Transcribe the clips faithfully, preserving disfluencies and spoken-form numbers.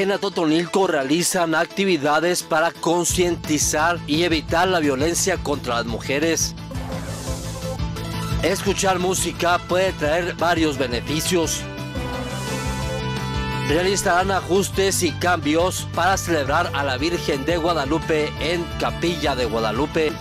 En Atotonilco realizan actividades para concientizar y evitar la violencia contra las mujeres. Escuchar música puede traer varios beneficios. Realizarán ajustes y cambios para celebrar a la Virgen de Guadalupe en Capilla de Guadalupe.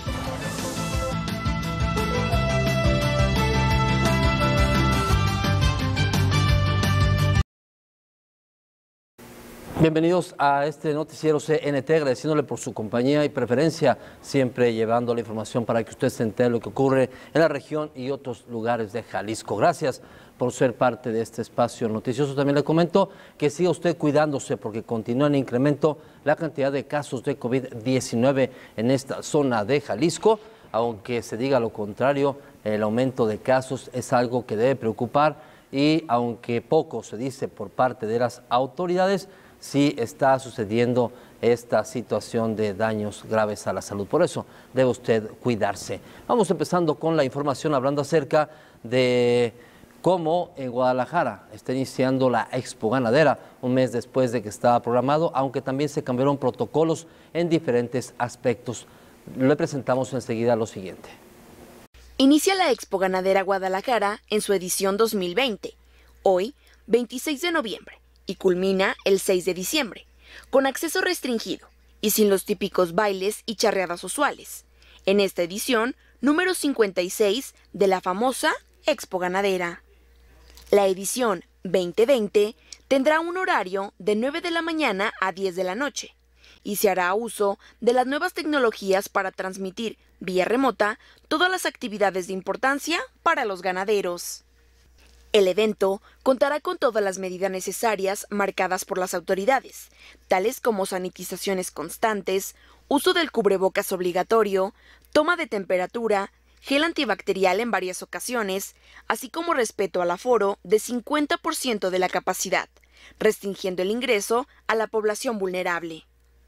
Bienvenidos a este noticiero C N T, agradeciéndole por su compañía y preferencia, siempre llevando la información para que usted se entere de lo que ocurre en la región y otros lugares de Jalisco. Gracias por ser parte de este espacio noticioso. También le comento que siga usted cuidándose porque continúa en incremento la cantidad de casos de COVID diecinueve en esta zona de Jalisco. Aunque se diga lo contrario, el aumento de casos es algo que debe preocupar y aunque poco se dice por parte de las autoridades, sí está sucediendo esta situación de daños graves a la salud. Por eso debe usted cuidarse. Vamos empezando con la información hablando acerca de cómo en Guadalajara está iniciando la Expo Ganadera, un mes después de que estaba programado, aunque también se cambiaron protocolos en diferentes aspectos. Le presentamos enseguida lo siguiente. Inicia la Expo Ganadera Guadalajara en su edición dos mil veinte, hoy veintiséis de noviembre. Y culmina el seis de diciembre, con acceso restringido y sin los típicos bailes y charreadas usuales, en esta edición número cincuenta y seis de la famosa Expo Ganadera. La edición veinte veinte tendrá un horario de nueve de la mañana a diez de la noche y se hará uso de las nuevas tecnologías para transmitir vía remota todas las actividades de importancia para los ganaderos. El evento contará con todas las medidas necesarias marcadas por las autoridades, tales como sanitizaciones constantes, uso del cubrebocas obligatorio, toma de temperatura, gel antibacterial en varias ocasiones, así como respeto al aforo de cincuenta por ciento de la capacidad, restringiendo el ingreso a la población vulnerable.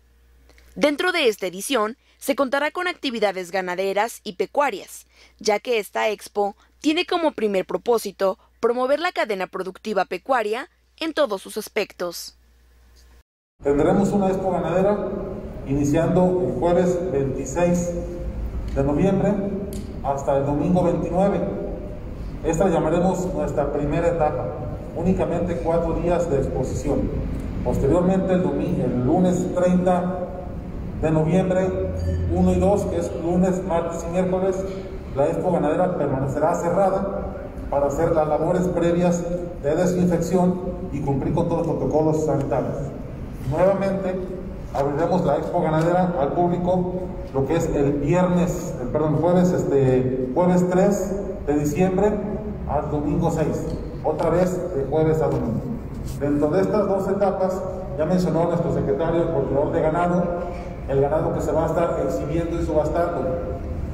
Dentro de esta edición se contará con actividades ganaderas y pecuarias, ya que esta expo tiene como primer propósito promover la cadena productiva pecuaria en todos sus aspectos. Tendremos una expo ganadera iniciando el jueves veintiséis de noviembre hasta el domingo veintinueve. Esta llamaremos nuestra primera etapa, únicamente cuatro días de exposición. Posteriormente el, domingo, el lunes treinta de noviembre, uno y dos, que es lunes, martes y miércoles, la expo ganadera permanecerá cerrada para hacer las labores previas de desinfección y cumplir con todos los protocolos sanitarios. Nuevamente abriremos la Expo Ganadera al público lo que es el viernes, el, perdón, jueves, este, jueves tres de diciembre al domingo seis, otra vez de jueves a domingo. Dentro de estas dos etapas, ya mencionó nuestro secretario, el coordinador de ganado, el ganado que se va a estar exhibiendo y subastando.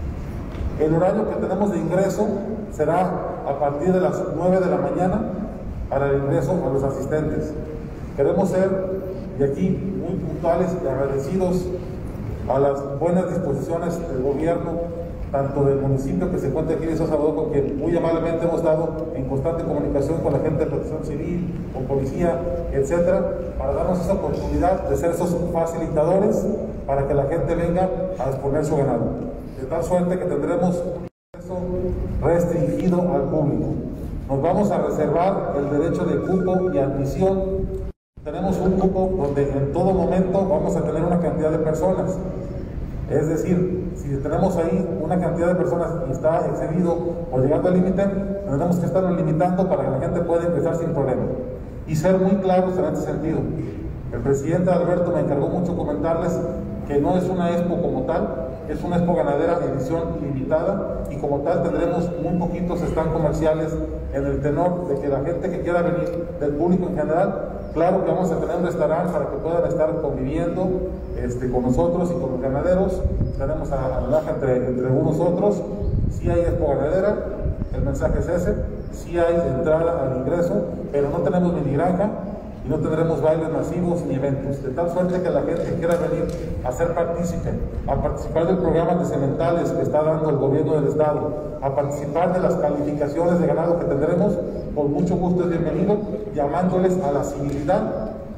El horario que tenemos de ingreso será a partir de las nueve de la mañana para el ingreso a los asistentes. Queremos ser de aquí muy puntuales y agradecidos a las buenas disposiciones del gobierno, tanto del municipio que se encuentra aquí en Sosadoc, con quien muy amablemente hemos estado en constante comunicación con la gente de protección civil, con policía, etcétera, para darnos esa oportunidad de ser esos facilitadores para que la gente venga a exponer su ganado. De tal suerte que tendremos un acceso restringido al público. Nos vamos a reservar el derecho de cupo y admisión. Tenemos un cupo donde en todo momento vamos a tener una cantidad de personas. Es decir, si tenemos ahí una cantidad de personas y está excedido o llegando al límite, tendremos que estarlo limitando para que la gente pueda ingresar sin problema. Y ser muy claros en este sentido. El presidente Alberto me encargó mucho comentarles que no es una expo como tal, es una expo ganadera edición limitada y como tal tendremos muy poquitos stands comerciales en el tenor de que la gente que quiera venir, del público en general, claro que vamos a tener un restaurante para que puedan estar conviviendo este, con nosotros y con los ganaderos. Tenemos a, a relaja entre, entre unos otros. Sí hay expo ganadera, el mensaje es ese, sí hay entrada al ingreso, pero no tenemos mini granja y no tendremos bailes masivos ni eventos, de tal suerte que la gente que quiera venir a ser partícipe, a participar del programa de sementales que está dando el gobierno del estado, a participar de las calificaciones de ganado que tendremos, con mucho gusto es bienvenido, llamándoles a la civilidad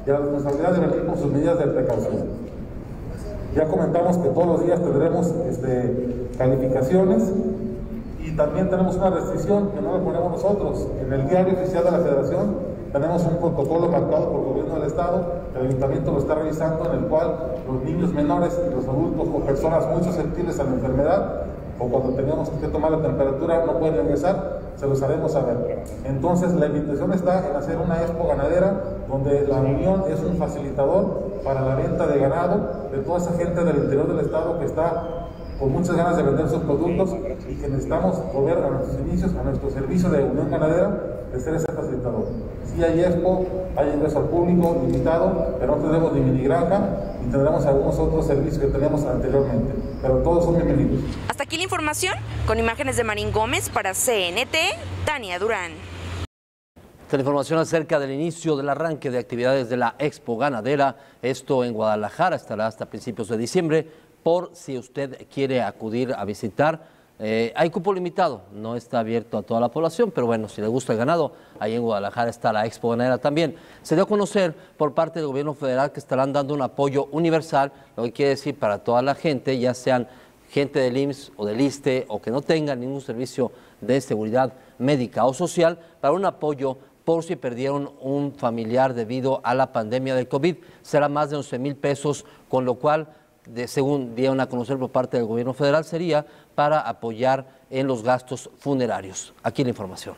y a la responsabilidad de venir con sus medidas de precaución. Ya comentamos que todos los días tendremos este, calificaciones y también tenemos una restricción que no la ponemos nosotros. En el diario oficial de la Federación tenemos un protocolo marcado por el gobierno del Estado, que el Ayuntamiento lo está revisando, en el cual los niños menores y los adultos o personas muy susceptibles a la enfermedad o cuando tengamos que tomar la temperatura no pueden ingresar, se los haremos saber. Entonces la invitación está en hacer una expo ganadera donde la Unión es un facilitador para la venta de ganado de toda esa gente del interior del estado que está con muchas ganas de vender sus productos y que necesitamos volver a nuestros inicios, a nuestro servicio de Unión Ganadera, de ser ese facilitador. Sí hay expo, hay ingreso al público limitado, pero no tendremos ni mini granja y tendremos algunos otros servicios que teníamos anteriormente, pero todos son bienvenidos. Hasta aquí la información, con imágenes de Marín Gómez para C N T, Tania Durán. Esta la información acerca del inicio del arranque de actividades de la Expo Ganadera, esto en Guadalajara, estará hasta principios de diciembre, por si usted quiere acudir a visitar. Eh, hay cupo limitado, no está abierto a toda la población, pero bueno, si le gusta el ganado, ahí en Guadalajara está la Expo Ganadera también. Se dio a conocer por parte del gobierno federal que estarán dando un apoyo universal, lo que quiere decir para toda la gente, ya sean gente del I M S S o del ISSSTE o que no tengan ningún servicio de seguridad médica o social, para un apoyo por si perdieron un familiar debido a la pandemia del COVID. Será más de once mil pesos, con lo cual, de, según dieron a conocer por parte del gobierno federal, sería para apoyar en los gastos funerarios. Aquí la información.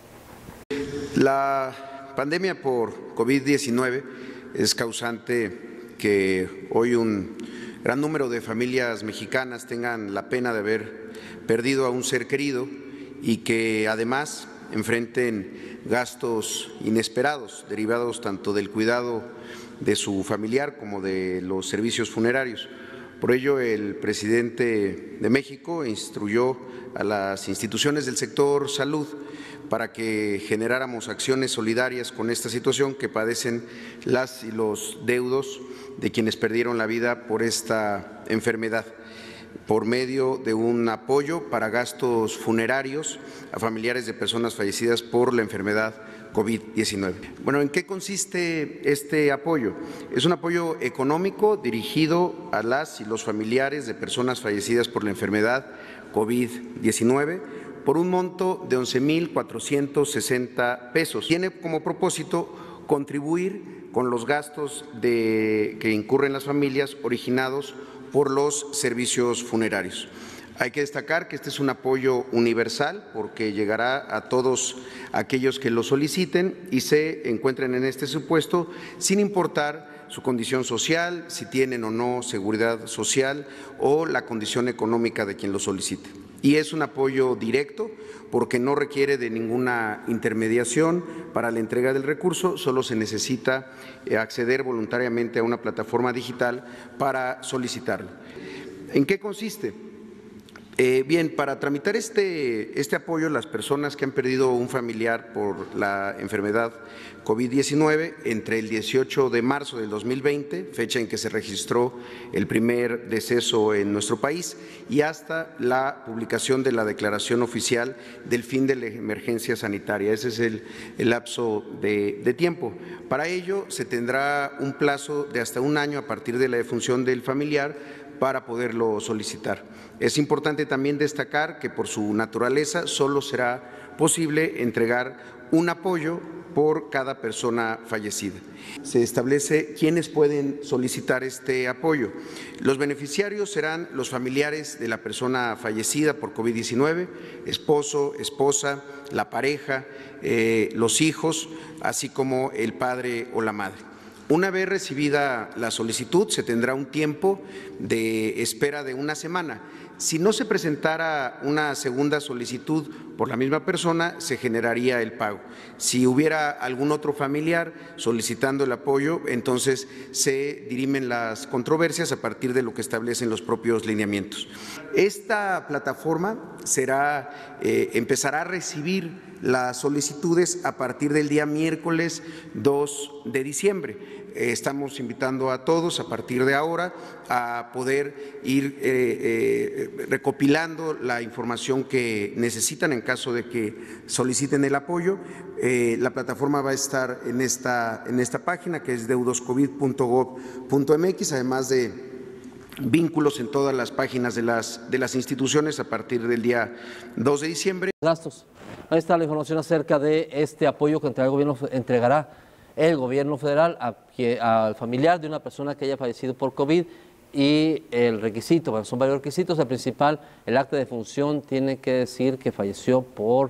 La pandemia por COVID diecinueve es causante que hoy un gran número de familias mexicanas tengan la pena de haber perdido a un ser querido y que además enfrenten gastos inesperados derivados tanto del cuidado de su familiar como de los servicios funerarios. Por ello, el presidente de México instruyó a las instituciones del sector salud para que generáramos acciones solidarias con esta situación que padecen las y los deudos de quienes perdieron la vida por esta enfermedad, por medio de un apoyo para gastos funerarios a familiares de personas fallecidas por la enfermedad COVID diecinueve. Bueno, ¿en qué consiste este apoyo? Es un apoyo económico dirigido a las y los familiares de personas fallecidas por la enfermedad COVID diecinueve por un monto de once mil cuatrocientos sesenta pesos. Tiene como propósito contribuir con los gastos de, que incurren las familias originados por los servicios funerarios. Hay que destacar que este es un apoyo universal porque llegará a todos aquellos que lo soliciten y se encuentren en este supuesto sin importar su condición social, si tienen o no seguridad social o la condición económica de quien lo solicite. Y es un apoyo directo porque no requiere de ninguna intermediación para la entrega del recurso, solo se necesita acceder voluntariamente a una plataforma digital para solicitarlo. ¿En qué consiste? Eh, bien, para tramitar este, este apoyo, las personas que han perdido un familiar por la enfermedad COVID diecinueve entre el dieciocho de marzo del dos mil veinte, fecha en que se registró el primer deceso en nuestro país, y hasta la publicación de la declaración oficial del fin de la emergencia sanitaria. Ese es el, el lapso de, de tiempo. Para ello, se tendrá un plazo de hasta un año a partir de la defunción del familiar para poderlo solicitar. Es importante también destacar que por su naturaleza solo será posible entregar un apoyo por cada persona fallecida. Se establece quiénes pueden solicitar este apoyo. Los beneficiarios serán los familiares de la persona fallecida por COVID diecinueve, esposo, esposa, la pareja, eh, los hijos, así como el padre o la madre. Una vez recibida la solicitud, se tendrá un tiempo de espera de una semana. Si no se presentara una segunda solicitud por la misma persona, se generaría el pago. Si hubiera algún otro familiar solicitando el apoyo, entonces se dirimen las controversias a partir de lo que establecen los propios lineamientos. Esta plataforma será, eh, empezará a recibir las solicitudes a partir del día miércoles dos de diciembre. eh, estamos invitando a todos a partir de ahora a poder ir eh, eh, recopilando la información que necesitan en caso de que soliciten el apoyo. Eh, la plataforma va a estar en esta, en esta página, que es deudos covid punto gob punto mx, además de vínculos en todas las páginas de las, de las instituciones a partir del día dos de diciembre. Gastos. Ahí está la información acerca de este apoyo que el gobierno entregará el gobierno federal a, al familiar de una persona que haya fallecido por COVID, y el requisito, bueno, son varios requisitos. El principal, el acta de función tiene que decir que falleció por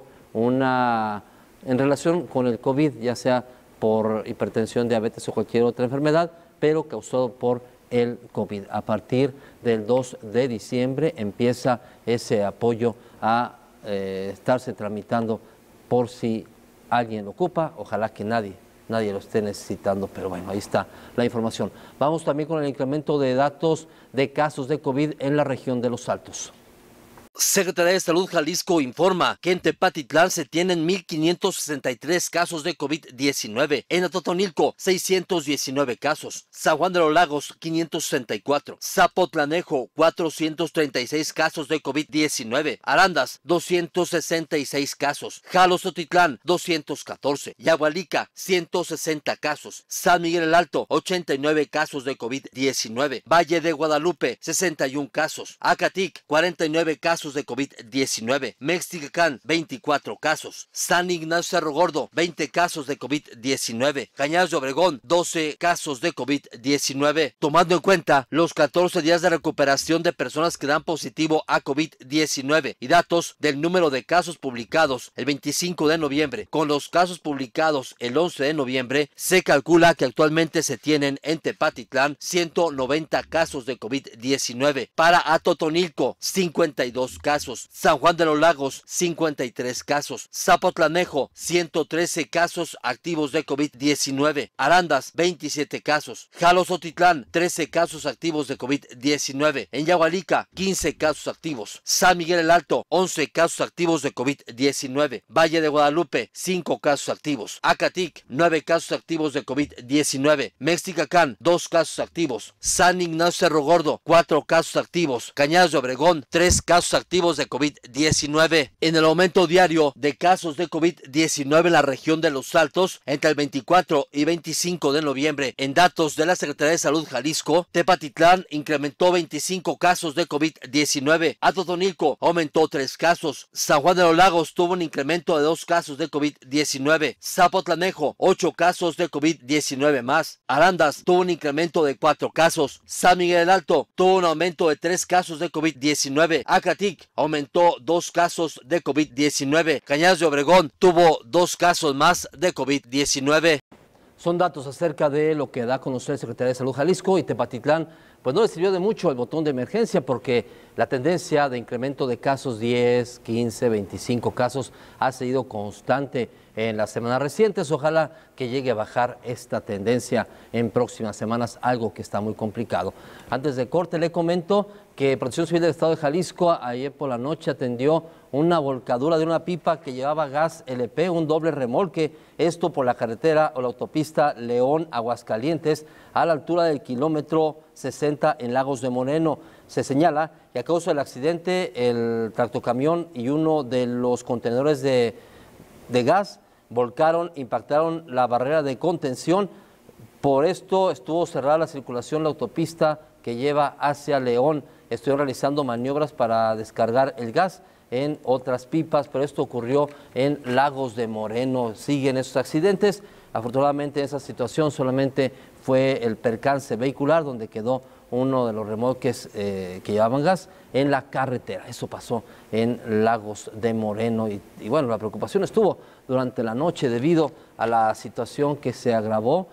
una, en relación con el COVID, ya sea por hipertensión, diabetes o cualquier otra enfermedad, pero causado por el COVID. A partir del dos de diciembre empieza ese apoyo a eh, estarse tramitando por si alguien lo ocupa. Ojalá que nadie, nadie lo esté necesitando, pero bueno, ahí está la información. Vamos también con el incremento de datos de casos de COVID en la región de Los Altos. Secretaría de Salud Jalisco informa que en Tepatitlán se tienen mil quinientos sesenta y tres casos de COVID diecinueve, en Atotonilco seiscientos diecinueve casos, San Juan de los Lagos quinientos sesenta y cuatro, Zapotlanejo cuatrocientos treinta y seis casos de COVID diecinueve, Arandas doscientos sesenta y seis casos, Jalostotitlán doscientos catorce, Yagualica ciento sesenta casos, San Miguel el Alto ochenta y nueve casos de COVID diecinueve, Valle de Guadalupe sesenta y uno casos, Acatic cuarenta y nueve casos de COVID diecinueve, Mexticacán veinticuatro casos, San Ignacio Cerro Gordo veinte casos de COVID diecinueve, Cañadas de Obregón doce casos de COVID diecinueve, tomando en cuenta los catorce días de recuperación de personas que dan positivo a COVID diecinueve y datos del número de casos publicados el veinticinco de noviembre con los casos publicados el once de noviembre, se calcula que actualmente se tienen en Tepatitlán ciento noventa casos de COVID diecinueve, para Atotonilco cincuenta y dos casos, San Juan de los Lagos cincuenta y tres casos, Zapotlanejo ciento trece casos activos de COVID diecinueve, Arandas veintisiete casos, Jalostotitlán trece casos activos de COVID diecinueve, en Yagualica quince casos activos, San Miguel el Alto once casos activos de COVID diecinueve, Valle de Guadalupe cinco casos activos, Acatic nueve casos activos de COVID diecinueve, Mexticacán dos casos activos, San Ignacio Cerro Gordo cuatro casos activos, Cañadas de Obregón tres casos activos de COVID diecinueve. En el aumento diario de casos de COVID diecinueve en la región de Los Altos entre el veinticuatro y veinticinco de noviembre, en datos de la Secretaría de Salud Jalisco, Tepatitlán incrementó veinticinco casos de COVID diecinueve, Atotonilco aumentó tres casos, San Juan de los Lagos tuvo un incremento de dos casos de COVID diecinueve, Zapotlanejo ocho casos de COVID diecinueve más, Arandas tuvo un incremento de cuatro casos, San Miguel el Alto tuvo un aumento de tres casos de COVID diecinueve, Acatic aumentó dos casos de COVID diecinueve, Cañadas de Obregón tuvo dos casos más de COVID diecinueve. Son datos acerca de lo que da a conocer el Secretaría de Salud Jalisco, y Tepatitlán pues no le sirvió de mucho el botón de emergencia, porque la tendencia de incremento de casos, diez, quince, veinticinco casos, ha seguido constante en las semanas recientes. Ojalá que llegue a bajar esta tendencia en próximas semanas, algo que está muy complicado. Antes de corte le comento que Protección Civil del Estado de Jalisco ayer por la noche atendió una volcadura de una pipa que llevaba gas L P, un doble remolque, esto por la carretera o la autopista León-Aguascalientes, a la altura del kilómetro sesenta en Lagos de Moreno. Se señala que a causa del accidente el tractocamión y uno de los contenedores de, de gas volcaron, impactaron la barrera de contención. Por esto estuvo cerrada la circulación la autopista que lleva hacia León. Estuvieron realizando maniobras para descargar el gas en otras pipas, pero esto ocurrió en Lagos de Moreno. Siguen esos accidentes. Afortunadamente en esa situación solamente fue el percance vehicular, donde quedó uno de los remolques eh, que llevaban gas en la carretera. Eso pasó en Lagos de Moreno y, y bueno, la preocupación estuvo durante la noche debido a la situación que se agravó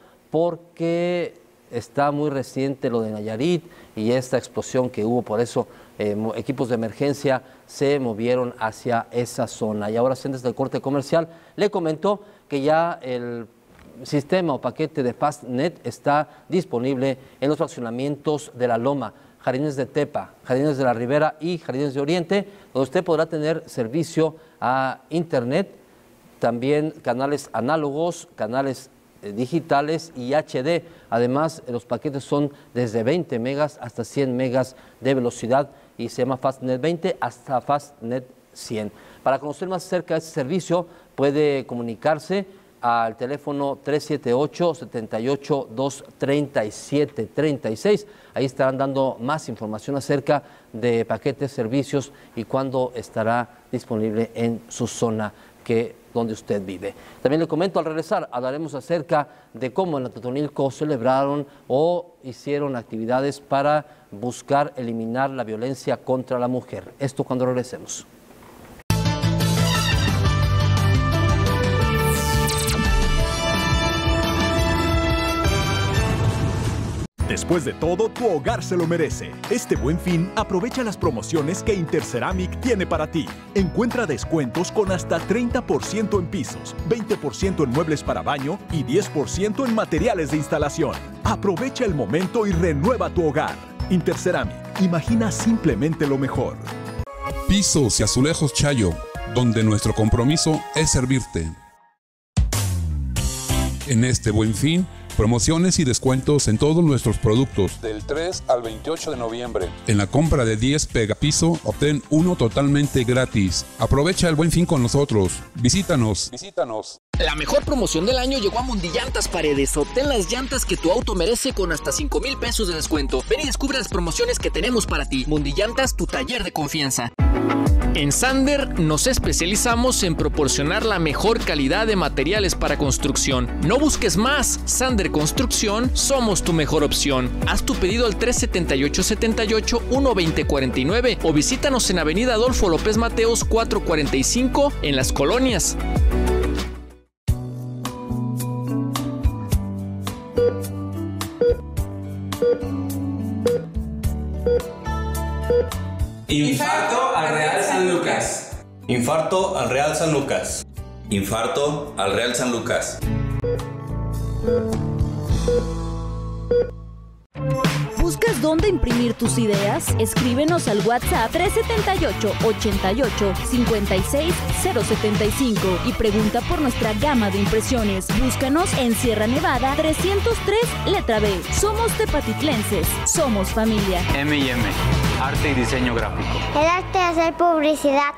porque está muy reciente lo de Nayarit y esta explosión que hubo. Por eso eh, equipos de emergencia se movieron hacia esa zona. Y ahora, antes del corte comercial, le comentó que ya el sistema o paquete de FastNet está disponible en los fraccionamientos de La Loma, Jardines de Tepa, Jardines de la Ribera y Jardines de Oriente, donde usted podrá tener servicio a internet, también canales análogos, canales eh, digitales y H D. Además, los paquetes son desde veinte megas hasta cien megas de velocidad y se llama Fastnet veinte hasta Fastnet cien. Para conocer más acerca de este servicio, puede comunicarse al teléfono tres siete ocho, siete ocho dos, tres siete tres seis. Ahí estarán dando más información acerca de paquetes, servicios y cuándo estará disponible en su zona que, donde usted vive. También le comento, al regresar hablaremos acerca de cómo en Atotonilco celebraron o hicieron actividades para buscar eliminar la violencia contra la mujer. Esto cuando regresemos. Después de todo, tu hogar se lo merece. Este Buen Fin, aprovecha las promociones que Interceramic tiene para ti. Encuentra descuentos con hasta treinta por ciento en pisos, veinte por ciento en muebles para baño y diez por ciento en materiales de instalación. Aprovecha el momento y renueva tu hogar. Interceramic, imagina simplemente lo mejor. Pisos y Azulejos Chayo, donde nuestro compromiso es servirte. En este Buen Fin, promociones y descuentos en todos nuestros productos. Del tres al veintiocho de noviembre. En la compra de diez Pegapiso, obtén uno totalmente gratis. Aprovecha el Buen Fin con nosotros. Visítanos. Visítanos. La mejor promoción del año llegó a Mundillantas Paredes. Obtén las llantas que tu auto merece con hasta cinco mil pesos de descuento. Ven y descubre las promociones que tenemos para ti. Mundillantas, tu taller de confianza. En Sander nos especializamos en proporcionar la mejor calidad de materiales para construcción. No busques más. Sander Construcción, somos tu mejor opción. Haz tu pedido al tres siete ocho, siete ocho, uno dos cero cuatro nueve o visítanos en Avenida Adolfo López Mateos cuatrocientos cuarenta y cinco en Las Colonias. Infarto al Real San Lucas. Infarto al Real San Lucas. Infarto al Real San Lucas. ¿Buscas dónde imprimir tus ideas? Escríbenos al WhatsApp tres siete ocho, ocho ocho, cinco seis cero siete cinco y pregunta por nuestra gama de impresiones. Búscanos en Sierra Nevada trescientos tres, letra B. Somos tepatitlenses, somos familia. eme y eme, arte y diseño gráfico. El arte de hacer publicidad.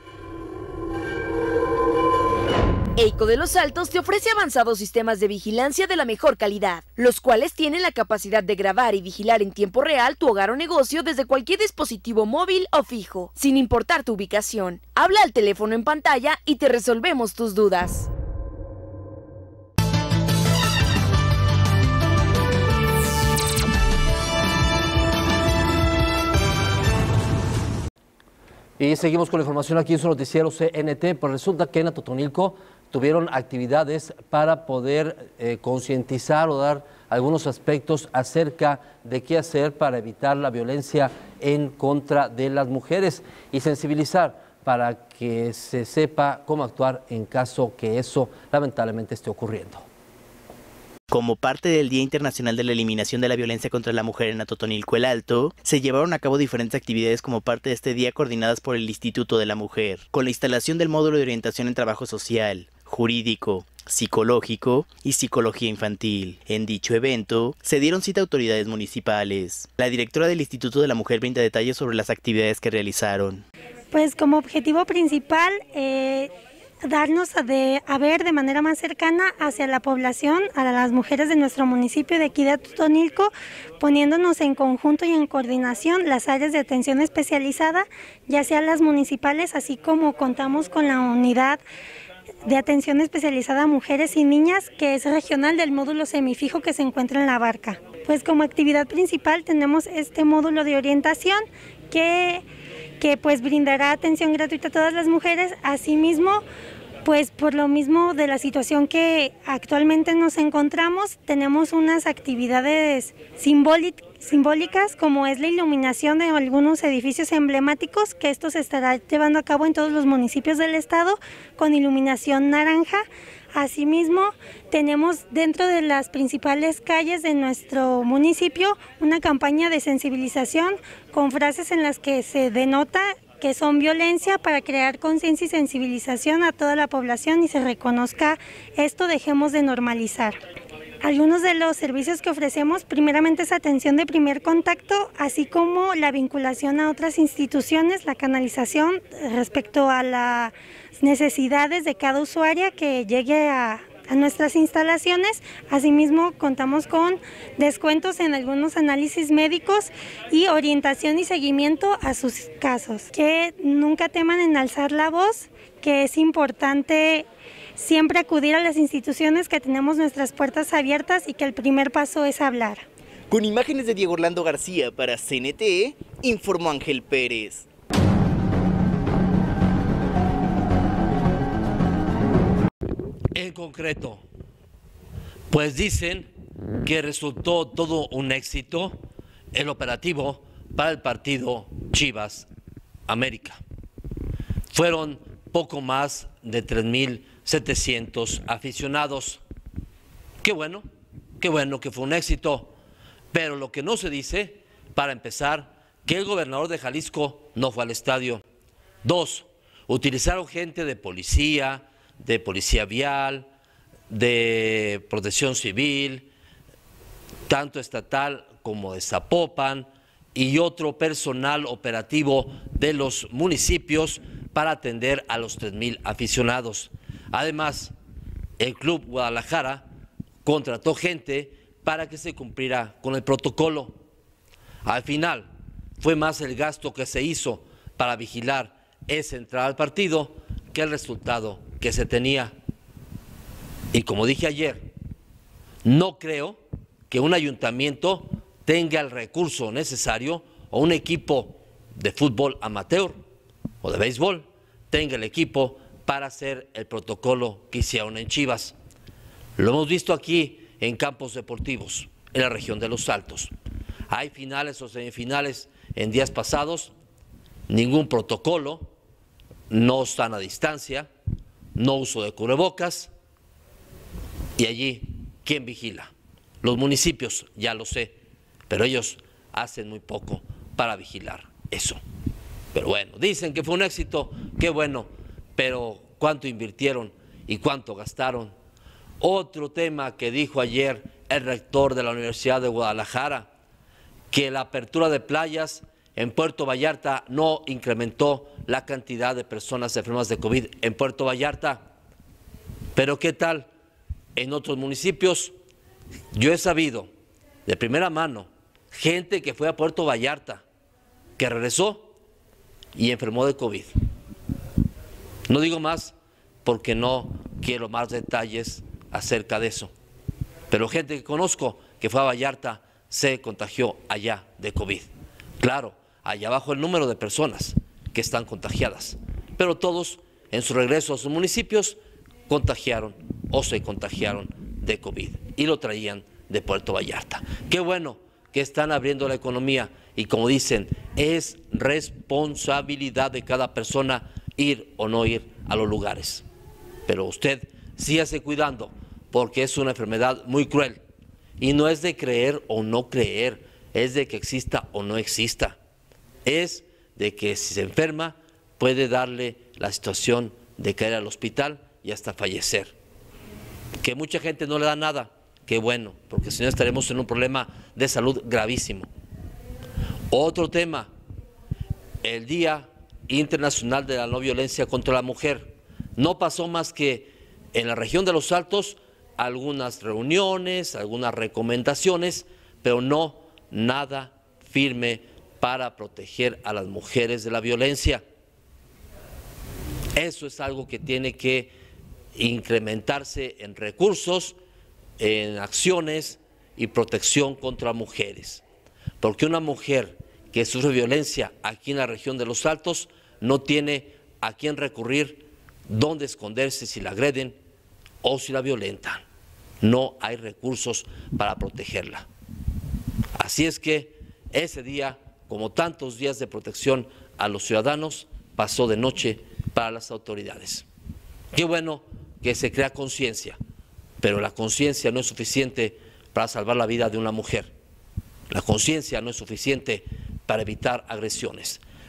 EICO de Los Altos te ofrece avanzados sistemas de vigilancia de la mejor calidad, los cuales tienen la capacidad de grabar y vigilar en tiempo real tu hogar o negocio desde cualquier dispositivo móvil o fijo, sin importar tu ubicación. Habla al teléfono en pantalla y te resolvemos tus dudas. Y seguimos con la información aquí en su noticiero C N T, pues resulta que en Atotonilco tuvieron actividades para poder eh, concientizar o dar algunos aspectos acerca de qué hacer para evitar la violencia en contra de las mujeres y sensibilizar para que se sepa cómo actuar en caso que eso lamentablemente esté ocurriendo. Como parte del Día Internacional de la Eliminación de la Violencia contra la Mujer en Atotonilco el Alto, se llevaron a cabo diferentes actividades como parte de este día coordinadas por el Instituto de la Mujer, con la instalación del módulo de orientación en trabajo social, jurídico, psicológico y psicología infantil. En dicho evento, se dieron cita a autoridades municipales. La directora del Instituto de la Mujer brinda detalles sobre las actividades que realizaron. Pues como objetivo principal, eh... darnos a, de, a ver de manera más cercana hacia la población, a las mujeres de nuestro municipio de aquí de Atotonilco, poniéndonos en conjunto y en coordinación las áreas de atención especializada, ya sea las municipales, así como contamos con la unidad de atención especializada a mujeres y niñas, que es regional del módulo semifijo que se encuentra en La Barca. Pues como actividad principal tenemos este módulo de orientación que... que pues brindará atención gratuita a todas las mujeres. Asimismo, pues por lo mismo de la situación que actualmente nos encontramos, tenemos unas actividades simbólicas como es la iluminación de algunos edificios emblemáticos, que esto se estará llevando a cabo en todos los municipios del estado con iluminación naranja. Asimismo, tenemos dentro de las principales calles de nuestro municipio una campaña de sensibilización con frases en las que se denota que son violencia, para crear conciencia y sensibilización a toda la población y se reconozca esto, dejemos de normalizar. Algunos de los servicios que ofrecemos, primeramente es atención de primer contacto, así como la vinculación a otras instituciones, la canalización respecto a las necesidades de cada usuaria que llegue a, a nuestras instalaciones. Asimismo, contamos con descuentos en algunos análisis médicos y orientación y seguimiento a sus casos. Que nunca teman en alzar la voz, que es importante siempre acudir a las instituciones, que tenemos nuestras puertas abiertas y que el primer paso es hablar. Con imágenes de Diego Orlando García para C N T, informó Ángel Pérez. En concreto, pues dicen que resultó todo un éxito el operativo para el partido Chivas América. Fueron poco más de tres mil setecientos aficionados. Qué bueno, qué bueno que fue un éxito, pero lo que no se dice, para empezar, que el gobernador de Jalisco no fue al estadio. Dos, utilizaron gente de policía, de policía vial, de protección civil, tanto estatal como de Zapopan, y otro personal operativo de los municipios para atender a los tres mil aficionados. Además, el Club Guadalajara contrató gente para que se cumpliera con el protocolo. Al final, fue más el gasto que se hizo para vigilar esa entrada al partido que el resultado que se tenía. Y como dije ayer, no creo que un ayuntamiento tenga el recurso necesario o un equipo de fútbol amateur o de béisbol tenga el equipo para hacer el protocolo que hicieron en Chivas. Lo hemos visto aquí en campos deportivos, en la región de Los Altos. Hay finales o semifinales en días pasados, ningún protocolo, no están a distancia, no uso de cubrebocas, y allí, ¿quién vigila? Los municipios, ya lo sé, pero ellos hacen muy poco para vigilar eso. Pero bueno, dicen que fue un éxito, qué bueno, pero ¿cuánto invirtieron y cuánto gastaron? Otro tema que dijo ayer el rector de la Universidad de Guadalajara, que la apertura de playas en Puerto Vallarta no incrementó la cantidad de personas enfermas de COVID en Puerto Vallarta. Pero ¿qué tal en otros municipios? Yo he sabido de primera mano gente que fue a Puerto Vallarta, que regresó y enfermó de COVID. No digo más porque no quiero más detalles acerca de eso, pero gente que conozco que fue a Vallarta se contagió allá de COVID. Claro, allá abajo el número de personas que están contagiadas, pero todos en su regreso a sus municipios contagiaron o se contagiaron de COVID y lo traían de Puerto Vallarta. Qué bueno que están abriendo la economía y, como dicen, es responsabilidad de cada persona ir o no ir a los lugares. Pero usted sígase cuidando porque es una enfermedad muy cruel y no es de creer o no creer, es de que exista o no exista. Es de que si se enferma puede darle la situación de caer al hospital y hasta fallecer. Que mucha gente no le da nada, qué bueno, porque si no estaremos en un problema de salud gravísimo. Otro tema, el Día Internacional de la No Violencia contra la Mujer. No pasó más que en la región de Los Altos algunas reuniones, algunas recomendaciones, pero no nada firme para proteger a las mujeres de la violencia. Eso es algo que tiene que incrementarse en recursos, en acciones y protección contra mujeres. Porque una mujer que sufre violencia aquí en la región de Los Altos no tiene a quién recurrir, dónde esconderse si la agreden o si la violentan. No hay recursos para protegerla. Así es que ese día, como tantos días de protección a los ciudadanos, pasó de noche para las autoridades. Qué bueno que se crea conciencia, pero la conciencia no es suficiente para salvar la vida de una mujer. La conciencia no es suficiente para evitar agresiones.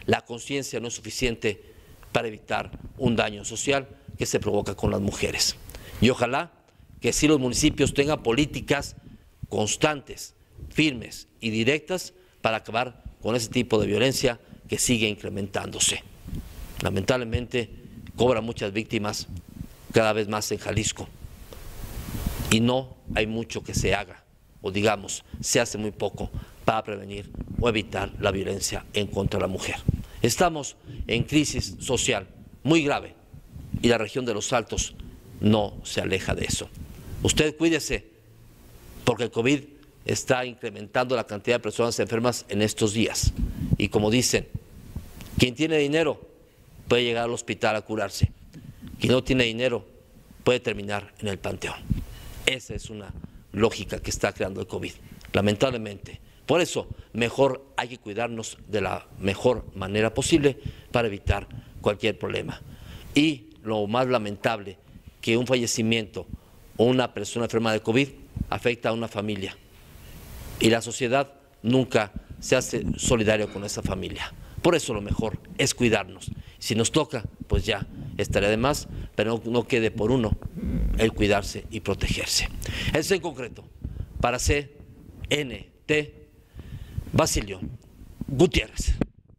La conciencia no es suficiente para evitar un daño social que se provoca con las mujeres. Y ojalá que sí los municipios tengan políticas constantes, firmes y directas para acabar con ese tipo de violencia que sigue incrementándose. Lamentablemente cobra muchas víctimas cada vez más en Jalisco y no hay mucho que se haga, o digamos, se hace muy poco para prevenir o evitar la violencia en contra de la mujer. Estamos en crisis social muy grave y la región de Los Altos no se aleja de eso. Usted cuídese porque el COVID está incrementando la cantidad de personas enfermas en estos días y como dicen, quien tiene dinero puede llegar al hospital a curarse, quien no tiene dinero puede terminar en el panteón. Esa es una lógica que está creando el COVID, lamentablemente. Por eso, mejor hay que cuidarnos de la mejor manera posible para evitar cualquier problema. Y lo más lamentable, que un fallecimiento o una persona enferma de COVID afecta a una familia. Y la sociedad nunca se hace solidario con esa familia. Por eso lo mejor es cuidarnos. Si nos toca, pues ya estará de más, pero no, no quede por uno el cuidarse y protegerse. Eso en concreto, para C N T, Basilio Gutiérrez.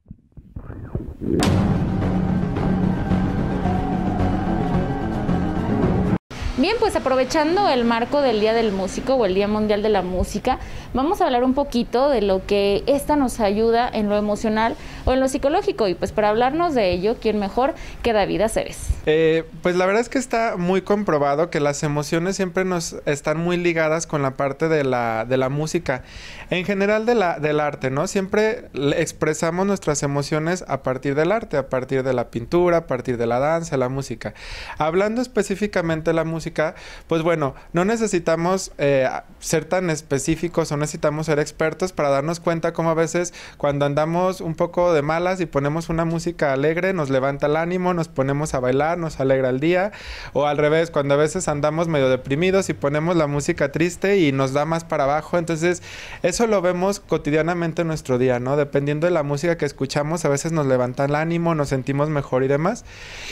Bien, pues aprovechando el marco del Día del Músico o el Día Mundial de la Música, vamos a hablar un poquito de lo que esta nos ayuda en lo emocional o en lo psicológico. Y pues para hablarnos de ello, ¿quién mejor que David Aceves? Eh, pues la verdad es que está muy comprobado que las emociones siempre nos están muy ligadas con la parte de la, de la música. En general de la, del arte, ¿no? Siempre expresamos nuestras emociones a partir del arte, a partir de la pintura, a partir de la danza, la música. Hablando específicamente de la música, pues bueno, no necesitamos eh, ser tan específicos o necesitamos ser expertos para darnos cuenta cómo a veces cuando andamos un poco de malas y ponemos una música alegre nos levanta el ánimo, nos ponemos a bailar, nos alegra el día, o al revés, cuando a veces andamos medio deprimidos y ponemos la música triste y nos da más para abajo. Entonces eso lo vemos cotidianamente en nuestro día, ¿no? Dependiendo de la música que escuchamos, a veces nos levanta el ánimo, nos sentimos mejor y demás.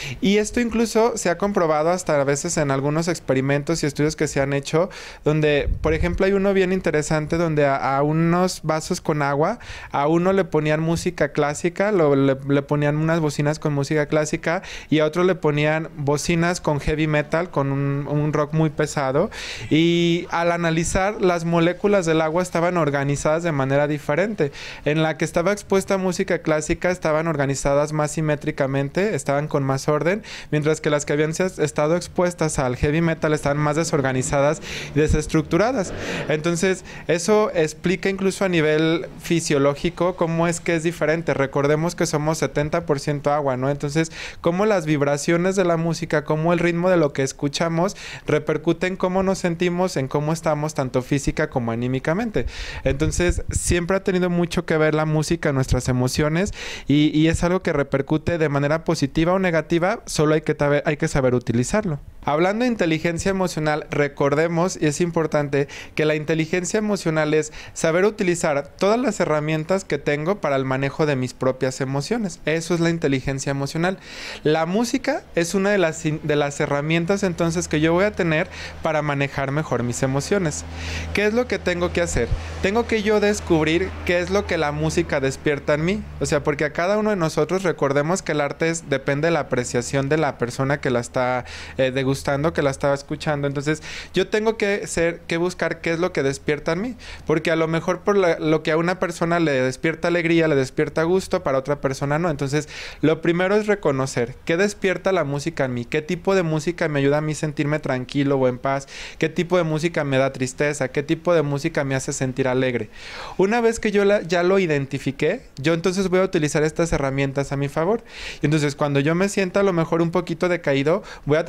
Y esto incluso se ha comprobado hasta a veces en algunos experimentos y estudios que se han hecho, donde, por ejemplo, hay uno bien interesante donde a, a unos vasos con agua, a uno le ponían música clásica, lo, le, le ponían unas bocinas con música clásica y a otro le ponían bocinas con heavy metal, con un, un rock muy pesado, y al analizar las moléculas del agua estaban organizadas de manera diferente. En la que estaba expuesta música clásica estaban organizadas más simétricamente, estaban con más orden, mientras que las que habían estado expuestas al heavy metal estaban más desorganizadas y desestructuradas. Entonces eso explica incluso a nivel fisiológico cómo es que es diferente. Recordemos que somos setenta por ciento agua, ¿no? Entonces cómo las vibraciones de la música, cómo el ritmo de lo que escuchamos repercute en cómo nos sentimos, en cómo estamos tanto física como anímicamente. Entonces siempre ha tenido mucho que ver la música en nuestras emociones y, y es algo que repercute de manera positiva o negativa, solo hay que, hay que saber utilizarlo. Hablando de inteligencia emocional, recordemos, y es importante, que la inteligencia emocional es saber utilizar todas las herramientas que tengo para el manejo de mis propias emociones. Eso es la inteligencia emocional. La música es una de las, de las herramientas entonces que yo voy a tener para manejar mejor mis emociones. ¿Qué es lo que tengo que hacer? Tengo que yo descubrir qué es lo que la música despierta en mí. O sea, porque a cada uno de nosotros recordemos que el arte es, depende de la apreciación de la persona que la está eh, degustando, que la está escuchando. Entonces yo tengo que ser, que buscar qué es lo que despierta en mí, porque a lo mejor por la, lo que a una persona le despierta alegría, le despierta gusto, para otra persona no. Entonces lo primero es reconocer qué despierta la música en mí, qué tipo de música me ayuda a mí sentirme tranquilo o en paz, qué tipo de música me da tristeza, qué tipo de música me hace sentir alegre. Una vez que yo la, ya lo identifiqué, yo entonces voy a utilizar estas herramientas a mi favor. Y entonces cuando yo me sienta a lo mejor un poquito decaído, voy a tratar de escuchar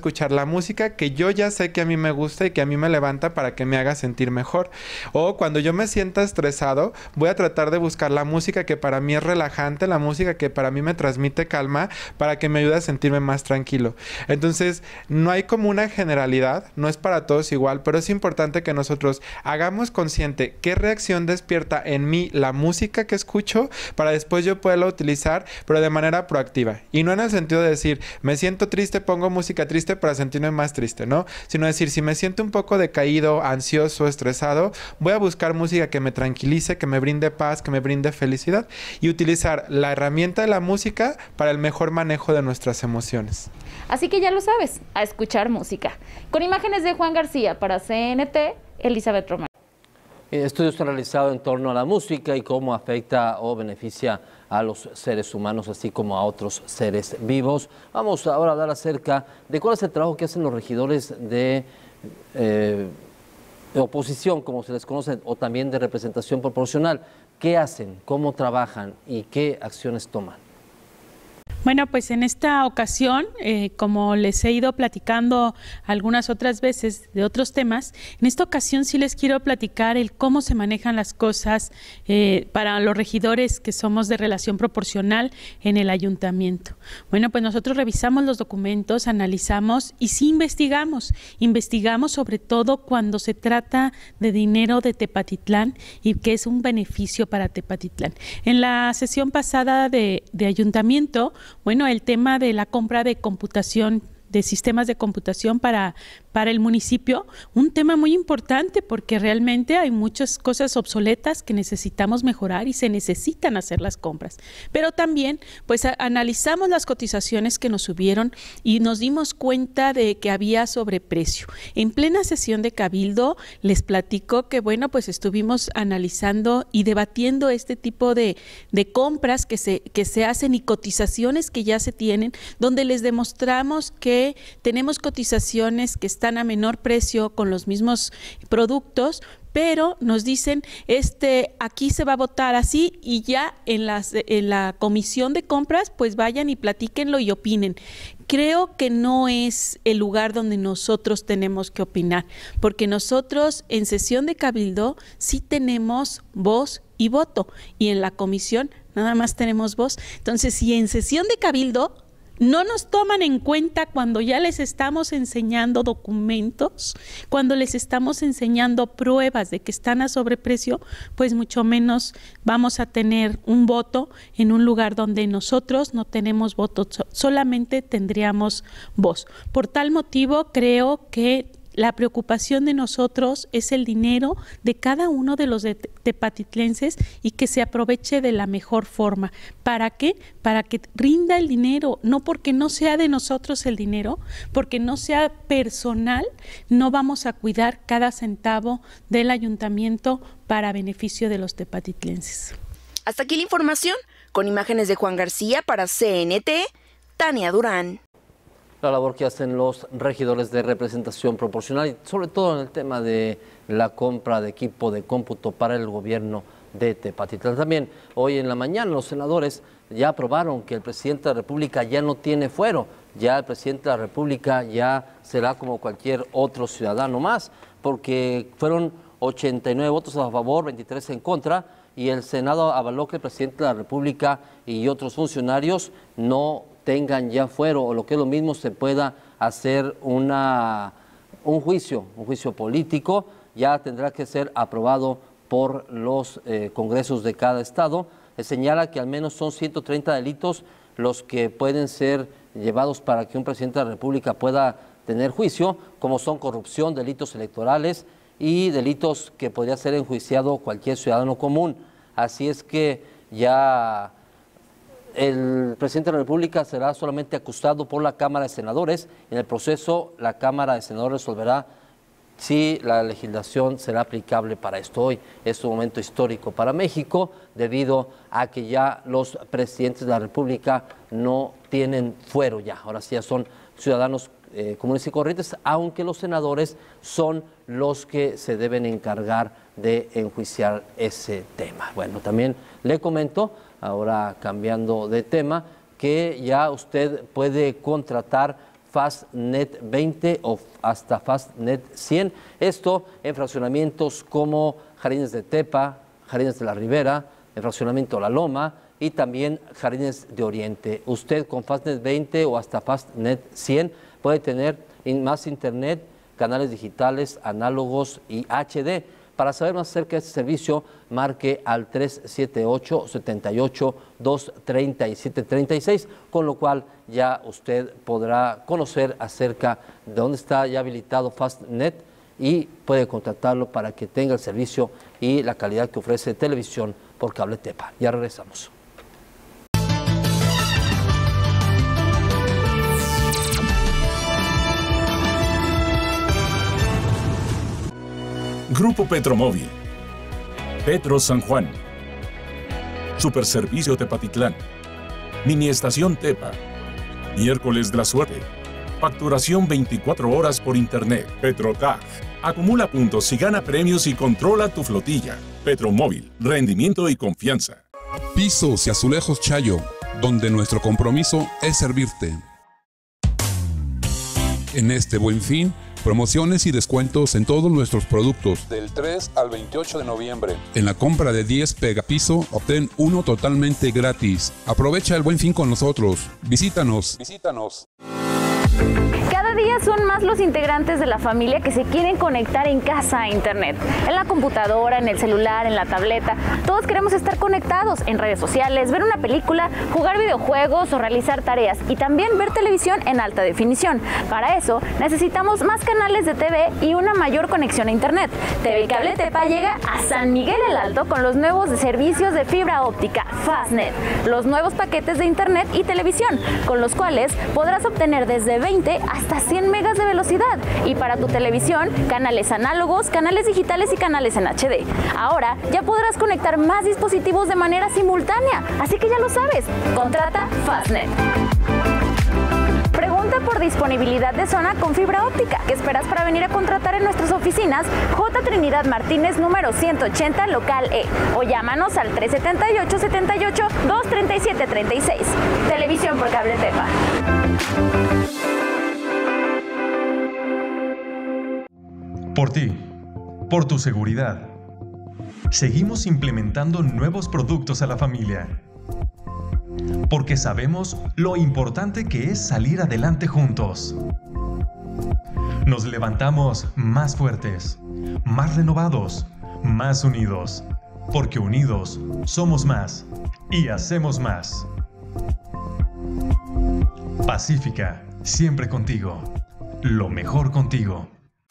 escuchar la música que yo ya sé que a mí me gusta y que a mí me levanta para que me haga sentir mejor. O cuando yo me sienta estresado, voy a tratar de buscar la música que para mí es relajante, la música que para mí me transmite calma, para que me ayude a sentirme más tranquilo. Entonces, no hay como una generalidad, no es para todos igual, pero es importante que nosotros hagamos consciente qué reacción despierta en mí la música que escucho para después yo poderla utilizar, pero de manera proactiva. Y no en el sentido de decir, me siento triste, pongo música triste para sentirme más triste, ¿no? Sino decir, si me siento un poco decaído, ansioso, estresado, voy a buscar música que me tranquilice, que me brinde paz, que me brinde felicidad y utilizar la herramienta de la música para el mejor manejo de nuestras emociones. Así que ya lo sabes, a escuchar música. Con imágenes de Juan García para C N T, Elizabeth Romero. Estudios han realizado en torno a la música y cómo afecta o beneficia a los seres humanos, así como a otros seres vivos. Vamos ahora a hablar acerca de cuál es el trabajo que hacen los regidores de, eh, de oposición, como se les conoce, o también de representación proporcional. ¿Qué hacen? ¿Cómo trabajan? ¿Y qué acciones toman? Bueno, pues en esta ocasión, eh, como les he ido platicando algunas otras veces de otros temas, en esta ocasión sí les quiero platicar el cómo se manejan las cosas eh, para los regidores que somos de relación proporcional en el ayuntamiento. Bueno, pues nosotros revisamos los documentos, analizamos y sí investigamos. Investigamos sobre todo cuando se trata de dinero de Tepatitlán y que es un beneficio para Tepatitlán. En la sesión pasada de, de ayuntamiento, bueno, el tema de la compra de computación, de sistemas de computación para, para el municipio, un tema muy importante porque realmente hay muchas cosas obsoletas que necesitamos mejorar y se necesitan hacer las compras. Pero también, pues a, analizamos las cotizaciones que nos subieron y nos dimos cuenta de que había sobreprecio. En plena sesión de Cabildo les platico que, bueno, pues estuvimos analizando y debatiendo este tipo de, de compras que se, que se hacen y cotizaciones que ya se tienen, donde les demostramos que tenemos cotizaciones que están a menor precio con los mismos productos, pero nos dicen, este, aquí se va a votar así y ya en, las, en la comisión de compras, pues vayan y platíquenlo y opinen. Creo que no es el lugar donde nosotros tenemos que opinar, porque nosotros en sesión de Cabildo sí tenemos voz y voto, y en la comisión nada más tenemos voz. Entonces, si en sesión de Cabildo no nos toman en cuenta cuando ya les estamos enseñando documentos, cuando les estamos enseñando pruebas de que están a sobreprecio, pues mucho menos vamos a tener un voto en un lugar donde nosotros no tenemos voto, solamente tendríamos voz. Por tal motivo, creo que la preocupación de nosotros es el dinero de cada uno de los de tepatitlenses y que se aproveche de la mejor forma. ¿Para qué? Para que rinda el dinero, no porque no sea de nosotros el dinero, porque no sea personal, no vamos a cuidar cada centavo del ayuntamiento para beneficio de los tepatitlenses. Hasta aquí la información, con imágenes de Juan García para C N T, Tania Durán. La labor que hacen los regidores de representación proporcional y sobre todo en el tema de la compra de equipo de cómputo para el gobierno de Tepatitlán. También hoy en la mañana los senadores ya aprobaron que el presidente de la República ya no tiene fuero, ya el presidente de la República ya será como cualquier otro ciudadano más, porque fueron ochenta y nueve votos a favor, veintitrés en contra, y el Senado avaló que el presidente de la República y otros funcionarios no tengan ya fuero, o lo que es lo mismo, se pueda hacer una, un juicio, un juicio político. Ya tendrá que ser aprobado por los eh, congresos de cada estado. Se señala que al menos son ciento treinta delitos los que pueden ser llevados para que un presidente de la República pueda tener juicio, como son corrupción, delitos electorales y delitos que podría ser enjuiciado cualquier ciudadano común. Así es que ya el presidente de la República será solamente acusado por la Cámara de Senadores. En el proceso, la Cámara de Senadores resolverá si la legislación será aplicable para esto. Hoy es un momento histórico para México, debido a que ya los presidentes de la República no tienen fuero ya. Ahora sí ya son ciudadanos eh, comunes y corrientes, aunque los senadores son los que se deben encargar de enjuiciar ese tema. Bueno, también le comento, ahora cambiando de tema, que ya usted puede contratar Fastnet veinte o hasta Fastnet cien. Esto en fraccionamientos como Jardines de Tepa, Jardines de la Ribera, el fraccionamiento La Loma y también Jardines de Oriente. Usted con Fastnet veinte o hasta Fastnet cien puede tener más internet, canales digitales, análogos y H D. Para saber más acerca de este servicio, marque al tres siete ocho, siete ocho, dos tres siete tres seis, con lo cual ya usted podrá conocer acerca de dónde está ya habilitado Fastnet y puede contratarlo para que tenga el servicio y la calidad que ofrece televisión por cable Tepa. Ya regresamos. Grupo Petromóvil, Petro San Juan, Superservicio Tepatitlán, Mini Estación Tepa, Miércoles de la Suerte, facturación veinticuatro horas por internet. Petrotag, acumula puntos y gana premios y controla tu flotilla. Petromóvil, rendimiento y confianza. Pisos y Azulejos Chayo, donde nuestro compromiso es servirte. En este Buen Fin, promociones y descuentos en todos nuestros productos. Del tres al veintiocho de noviembre. En la compra de diez Pegapiso, obtén uno totalmente gratis. Aprovecha el Buen Fin con nosotros. Visítanos. Visítanos. Cada día son más los integrantes de la familia que se quieren conectar en casa a internet. En la computadora, en el celular, en la tableta. Todos queremos estar conectados en redes sociales, ver una película, jugar videojuegos o realizar tareas y también ver televisión en alta definición. Para eso necesitamos más canales de T V y una mayor conexión a internet. T V Cable Tepa llega a San Miguel el Alto con los nuevos servicios de fibra óptica Fastnet, los nuevos paquetes de internet y televisión, con los cuales podrás obtener desde veinte hasta cien megas de velocidad y para tu televisión, canales análogos, canales digitales y canales en H D. Ahora ya podrás conectar más dispositivos de manera simultánea, así que ya lo sabes, contrata Fastnet. Pregunta por disponibilidad de zona con fibra óptica. ¿Qué esperas para venir a contratar en nuestras oficinas? J. Trinidad Martínez, número ciento ochenta, local E. O llámanos al tres siete ocho, siete ocho, dos tres siete tres seis. Televisión por cable Tepa. Por ti, por tu seguridad. Seguimos implementando nuevos productos a la familia. Porque sabemos lo importante que es salir adelante juntos. Nos levantamos más fuertes, más renovados, más unidos. Porque unidos somos más y hacemos más. Pacífica, siempre contigo. Lo mejor contigo.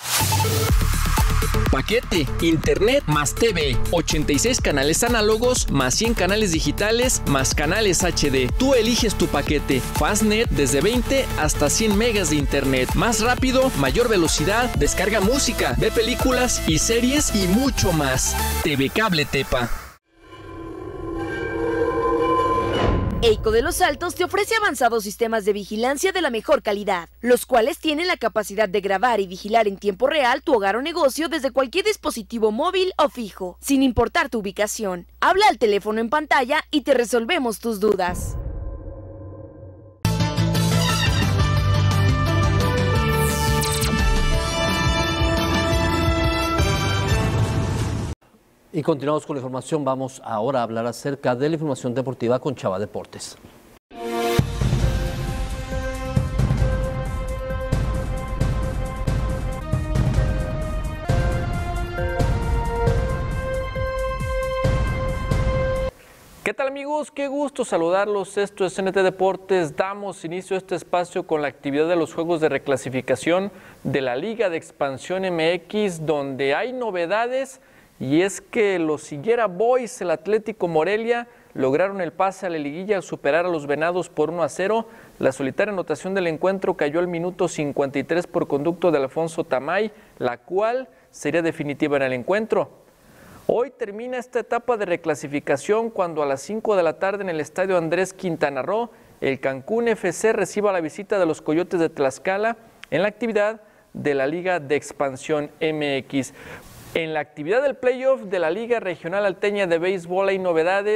Paquete, internet más T V, ochenta y seis canales análogos, más cien canales digitales, más canales H D. Tú eliges tu paquete. Fastnet desde veinte hasta cien megas de internet. Más rápido, mayor velocidad, descarga música, ve películas y series y mucho más. T V Cable Tepa. EICO de Los Altos te ofrece avanzados sistemas de vigilancia de la mejor calidad, los cuales tienen la capacidad de grabar y vigilar en tiempo real tu hogar o negocio desde cualquier dispositivo móvil o fijo, sin importar tu ubicación. Habla al teléfono en pantalla y te resolvemos tus dudas. Y continuamos con la información. Vamos ahora a hablar acerca de la información deportiva con Chava Deportes. ¿Qué tal amigos? Qué gusto saludarlos. Esto es N T Deportes. Damos inicio a este espacio con la actividad de los juegos de reclasificación de la Liga de Expansión M X, donde hay novedades. Y es que los Higuera Boys, el Atlético Morelia, lograron el pase a la liguilla al superar a los Venados por uno a cero. La solitaria anotación del encuentro cayó al minuto cincuenta y tres por conducto de Alfonso Tamay, la cual sería definitiva en el encuentro. Hoy termina esta etapa de reclasificación cuando a las cinco de la tarde en el estadio Andrés Quintana Roo, el Cancún F C reciba la visita de los Coyotes de Tlaxcala en la actividad de la Liga de Expansión M X. En la actividad del playoff de la Liga Regional Alteña de Béisbol hay novedades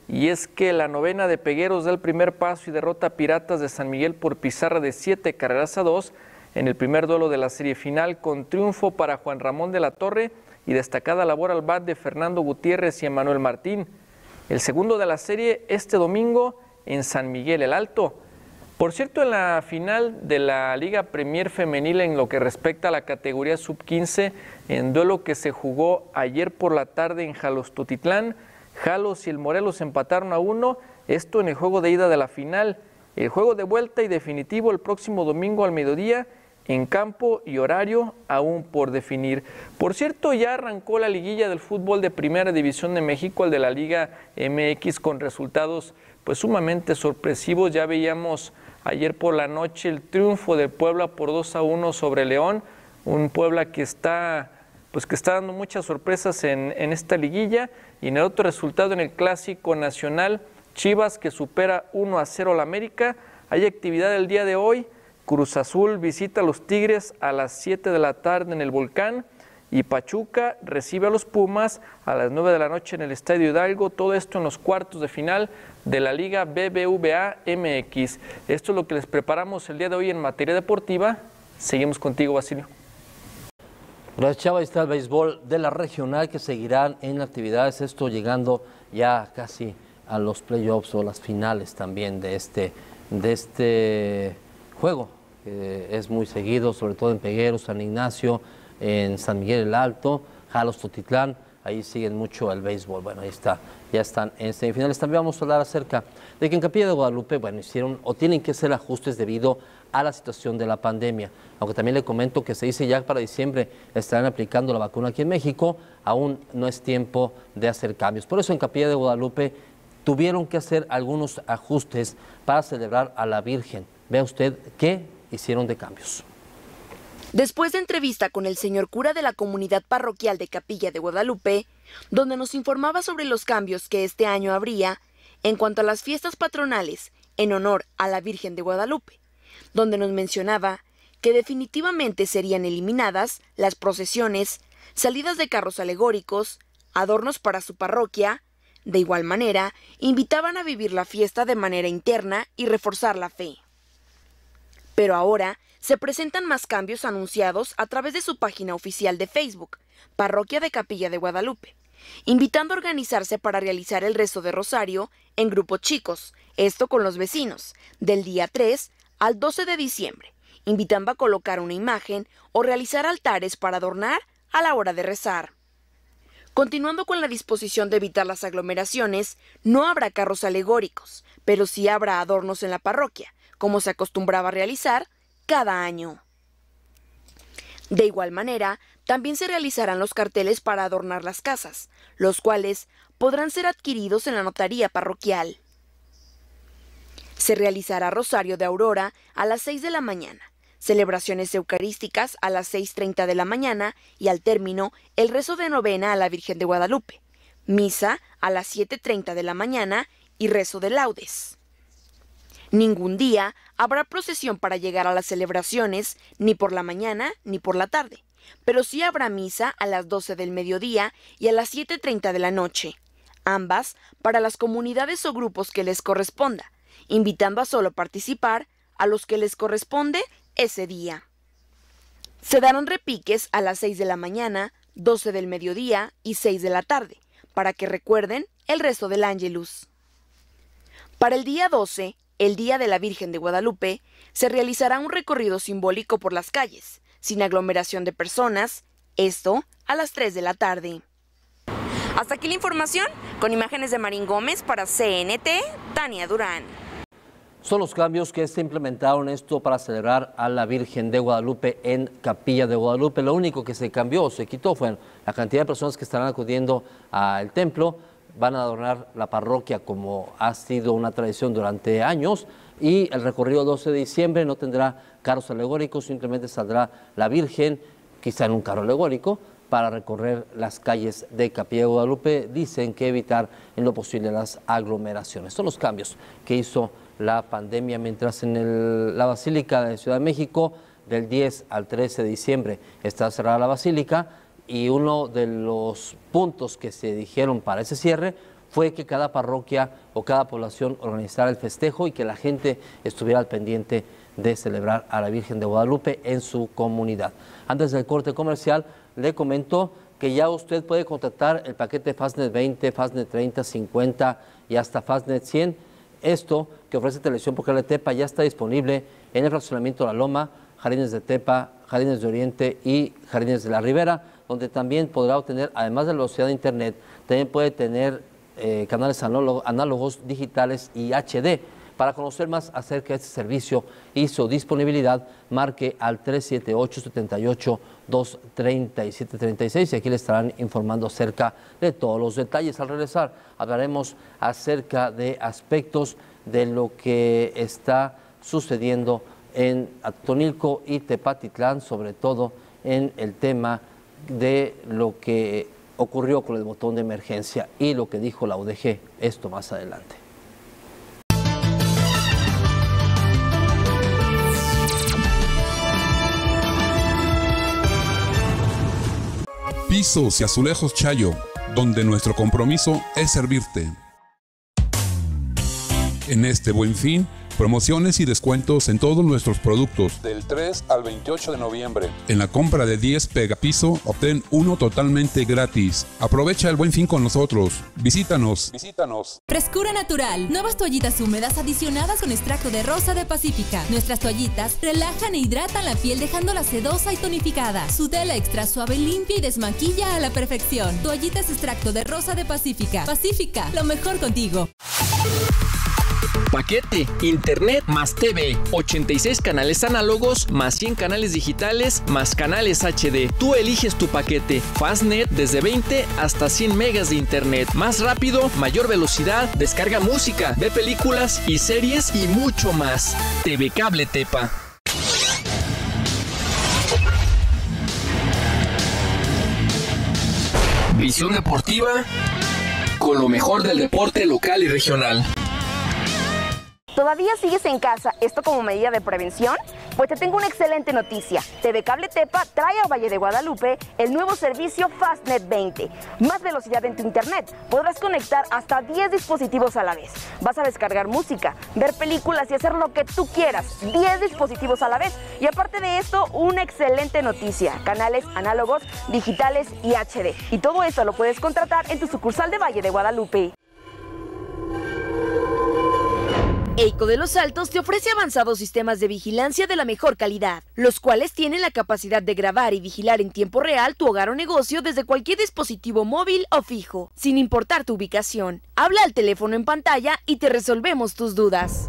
y es que la novena de Pegueros da el primer paso y derrota a Piratas de San Miguel por pizarra de siete carreras a dos en el primer duelo de la serie final, con triunfo para Juan Ramón de la Torre y destacada labor al bat de Fernando Gutiérrez y Emanuel Martín. El segundo de la serie este domingo en San Miguel el Alto. Por cierto, en la final de la Liga Premier Femenil en lo que respecta a la categoría sub quince, en duelo que se jugó ayer por la tarde en Jalostotitlán, Jalos y el Morelos empataron a uno, esto en el juego de ida de la final. El juego de vuelta y definitivo el próximo domingo al mediodía, en campo y horario aún por definir. Por cierto, ya arrancó la liguilla del fútbol de Primera División de México, el de la Liga M X, con resultados pues sumamente sorpresivos. Ya veíamos ayer por la noche el triunfo de Puebla por dos a uno sobre León, un Puebla que está, pues que está dando muchas sorpresas en, en esta liguilla. Y en el otro resultado, en el Clásico Nacional, Chivas que supera uno a cero a la América. Hay actividad el día de hoy. Cruz Azul visita a los Tigres a las siete de la tarde en el Volcán y Pachuca recibe a los Pumas a las nueve de la noche en el Estadio Hidalgo. Todo esto en los cuartos de final de la Liga B B V A M X. Esto es lo que les preparamos el día de hoy en materia deportiva. Seguimos contigo, Basilio. Gracias, Chava. Ahí está el béisbol de la regional que seguirán en actividades. Esto llegando ya casi a los playoffs o las finales también de este, de este juego. Eh, es muy seguido, sobre todo en Pegueros, San Ignacio, en San Miguel el Alto, Jalostotitlán, ahí siguen mucho el béisbol. Bueno, ahí está, ya están en semifinales. También vamos a hablar acerca de que en Capilla de Guadalupe, bueno, hicieron o tienen que hacer ajustes debido a la situación de la pandemia. Aunque también le comento que se dice ya para diciembre estarán aplicando la vacuna aquí en México, aún no es tiempo de hacer cambios. Por eso en Capilla de Guadalupe tuvieron que hacer algunos ajustes para celebrar a la Virgen. Vea usted qué hicieron de cambios. Después de entrevista con el señor cura de la comunidad parroquial de Capilla de Guadalupe, donde nos informaba sobre los cambios que este año habría en cuanto a las fiestas patronales en honor a la Virgen de Guadalupe, donde nos mencionaba que definitivamente serían eliminadas las procesiones, salidas de carros alegóricos, adornos para su parroquia. De igual manera, invitaban a vivir la fiesta de manera interna y reforzar la fe. Pero ahora se presentan más cambios anunciados a través de su página oficial de Facebook, Parroquia de Capilla de Guadalupe, invitando a organizarse para realizar el rezo de rosario en grupos chicos, esto con los vecinos, del día tres al doce de diciembre, invitando a colocar una imagen o realizar altares para adornar a la hora de rezar. Continuando con la disposición de evitar las aglomeraciones, no habrá carros alegóricos, pero sí habrá adornos en la parroquia, como se acostumbraba a realizar cada año. De igual manera, también se realizarán los carteles para adornar las casas, los cuales podrán ser adquiridos en la notaría parroquial. Se realizará Rosario de Aurora a las seis de la mañana, celebraciones eucarísticas a las seis treinta de la mañana y al término el rezo de novena a la Virgen de Guadalupe, misa a las siete treinta de la mañana y rezo de laudes. Ningún día habrá procesión para llegar a las celebraciones, ni por la mañana ni por la tarde, pero sí habrá misa a las doce del mediodía y a las siete treinta de la noche, ambas para las comunidades o grupos que les corresponda, invitando a solo participar a los que les corresponde ese día. Se darán repiques a las seis de la mañana, doce del mediodía y seis de la tarde, para que recuerden el rezo del Ángelus. Para el día doce, el Día de la Virgen de Guadalupe, se realizará un recorrido simbólico por las calles, sin aglomeración de personas, esto a las tres de la tarde. Hasta aquí la información, con imágenes de Marín Gómez para C N T, Tania Durán. Son los cambios que se implementaron esto para celebrar a la Virgen de Guadalupe en Capilla de Guadalupe. Lo único que se cambió, se quitó, fue la cantidad de personas que estarán acudiendo al templo. Van a adornar la parroquia como ha sido una tradición durante años, y el recorrido doce de diciembre no tendrá carros alegóricos, simplemente saldrá la Virgen, quizá en un carro alegórico, para recorrer las calles de Capilla de Guadalupe. Dicen que evitar en lo posible las aglomeraciones. Son los cambios que hizo la pandemia, mientras en el, la Basílica de Ciudad de México del diez al trece de diciembre está cerrada la Basílica, y uno de los puntos que se dijeron para ese cierre fue que cada parroquia o cada población organizara el festejo y que la gente estuviera al pendiente de celebrar a la Virgen de Guadalupe en su comunidad. Antes del corte comercial, le comento que ya usted puede contratar el paquete Fastnet veinte, Fastnet treinta, cincuenta y hasta Fastnet cien. Esto que ofrece Televisión por Cable Tepa ya está disponible en el fraccionamiento La Loma, Jardines de Tepa, Jardines de Oriente y Jardines de la Ribera, donde también podrá obtener, además de la velocidad de internet, también puede tener eh, canales análogos, digitales y H D. Para conocer más acerca de este servicio y su disponibilidad, marque al tres siete ocho, siete ocho, dos tres siete tres seis y aquí le estarán informando acerca de todos los detalles. Al regresar hablaremos acerca de aspectos de lo que está sucediendo en Atotonilco y Tepatitlán, sobre todo en el tema de lo que ocurrió con el botón de emergencia y lo que dijo la U D G. Esto más adelante. Pisos y Azulejos Chayo, donde nuestro compromiso es servirte. En este Buen Fin, promociones y descuentos en todos nuestros productos. Del tres al veintiocho de noviembre. En la compra de diez Pegapiso, obtén uno totalmente gratis. Aprovecha el Buen Fin con nosotros. Visítanos. Visítanos. Frescura natural. Nuevas toallitas húmedas adicionadas con extracto de rosa de Pacífica. Nuestras toallitas relajan e hidratan la piel dejándola sedosa y tonificada. Su tela extra suave limpia y desmaquilla a la perfección. Toallitas extracto de rosa de Pacífica. Pacífica, lo mejor contigo. Paquete, internet más T V, ochenta y seis canales análogos más cien canales digitales más canales H D. Tú eliges tu paquete. Fastnet desde veinte hasta cien megas de internet. Más rápido, mayor velocidad, descarga música, ve películas y series y mucho más. T V Cable Tepa. Visión deportiva con lo mejor del deporte local y regional. ¿Todavía sigues en casa, esto como medida de prevención? Pues te tengo una excelente noticia. T V Cable Tepa trae a Valle de Guadalupe el nuevo servicio Fastnet veinte. Más velocidad en tu internet. Podrás conectar hasta diez dispositivos a la vez. Vas a descargar música, ver películas y hacer lo que tú quieras. diez dispositivos a la vez. Y aparte de esto, una excelente noticia. Canales análogos, digitales y H D. Y todo esto lo puedes contratar en tu sucursal de Valle de Guadalupe. EICO de Los Altos te ofrece avanzados sistemas de vigilancia de la mejor calidad, los cuales tienen la capacidad de grabar y vigilar en tiempo real tu hogar o negocio desde cualquier dispositivo móvil o fijo, sin importar tu ubicación. Habla al teléfono en pantalla y te resolvemos tus dudas.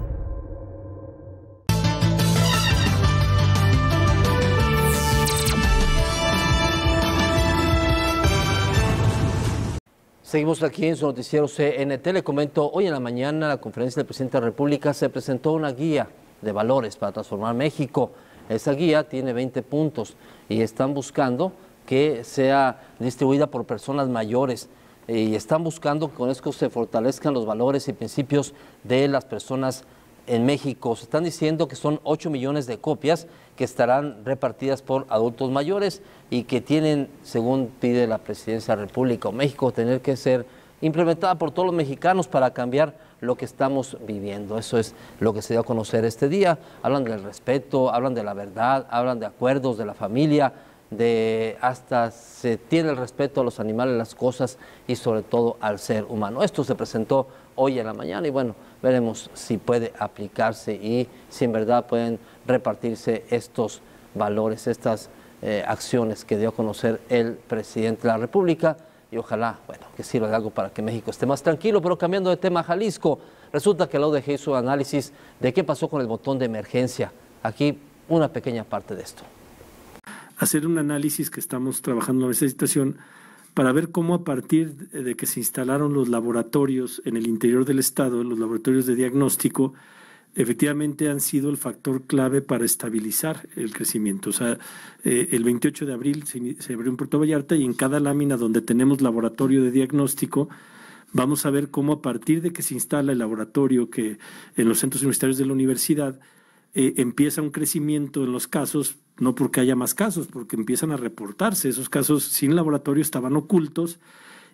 Seguimos aquí en su noticiero C N T. Le comento, hoy en la mañana, en la conferencia del presidente de la República, se presentó una guía de valores para transformar México. Esa guía tiene veinte puntos y están buscando que sea distribuida por personas mayores y están buscando que con esto se fortalezcan los valores y principios de las personas en México. Se están diciendo que son ocho millones de copias que estarán repartidas por adultos mayores y que tienen, según pide la Presidencia de la República o México, tener que ser implementada por todos los mexicanos para cambiar lo que estamos viviendo. Eso es lo que se dio a conocer este día. Hablan del respeto, hablan de la verdad, hablan de acuerdos, de la familia, de hasta se tiene el respeto a los animales, las cosas y sobre todo al ser humano. Esto se presentó hoy en la mañana y bueno, veremos si puede aplicarse y si en verdad pueden repartirse estos valores, estas eh, acciones que dio a conocer el presidente de la República y ojalá, bueno, que sirva de algo para que México esté más tranquilo. Pero cambiando de tema, Jalisco, resulta que la U D G hizo análisis de qué pasó con el botón de emergencia. Aquí una pequeña parte de esto. Hacer un análisis que estamos trabajando en esta situación para ver cómo a partir de que se instalaron los laboratorios en el interior del estado, los laboratorios de diagnóstico, efectivamente han sido el factor clave para estabilizar el crecimiento. O sea, eh, el veintiocho de abril se, se abrió en Puerto Vallarta y en cada lámina donde tenemos laboratorio de diagnóstico, vamos a ver cómo a partir de que se instala el laboratorio que en los centros universitarios de la universidad, eh, empieza un crecimiento en los casos, no porque haya más casos, porque empiezan a reportarse. Esos casos sin laboratorio estaban ocultos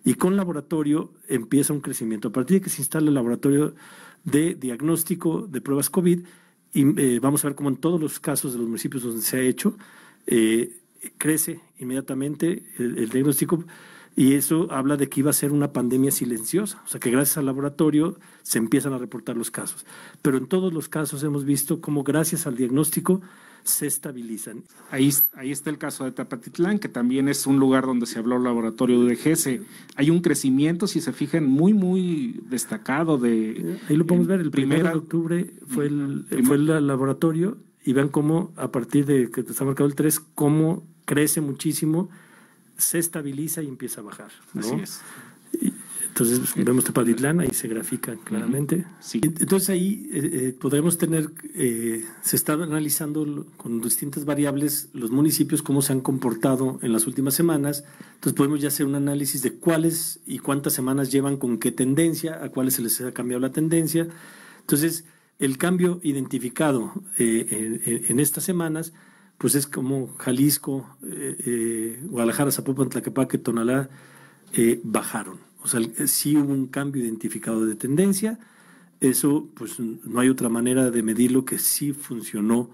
Y con laboratorio empieza un crecimiento. A partir de que se instala el laboratorio de diagnóstico de pruebas COVID, y eh, vamos a ver cómo en todos los casos de los municipios donde se ha hecho, eh, crece inmediatamente el, el diagnóstico, y eso habla de que iba a ser una pandemia silenciosa, o sea que gracias al laboratorio se empiezan a reportar los casos. Pero en todos los casos hemos visto cómo gracias al diagnóstico se estabilizan. Ahí, ahí está el caso de Tepatitlán, que también es un lugar donde se habló el laboratorio de U D G S. Hay un crecimiento, si se fijan, muy, muy destacado. De, ahí lo podemos ver, el primero de octubre fue el, fue el laboratorio, y vean cómo a partir de que está marcado el tres, cómo crece muchísimo, se estabiliza y empieza a bajar, ¿no? Así es. Y, entonces vemos Tepatitlán, ahí se grafica claramente. Sí. Entonces ahí eh, eh, podremos tener, eh, se está analizando con distintas variables los municipios, cómo se han comportado en las últimas semanas. Entonces podemos ya hacer un análisis de cuáles y cuántas semanas llevan con qué tendencia, a cuáles se les ha cambiado la tendencia. Entonces el cambio identificado eh, en, en estas semanas, pues es como Jalisco, eh, eh, Guadalajara, Zapopan, Tlaquepaque, Tonalá, eh, bajaron. O sea, sí hubo un cambio identificado de tendencia. Eso, pues no hay otra manera de medirlo que sí funcionó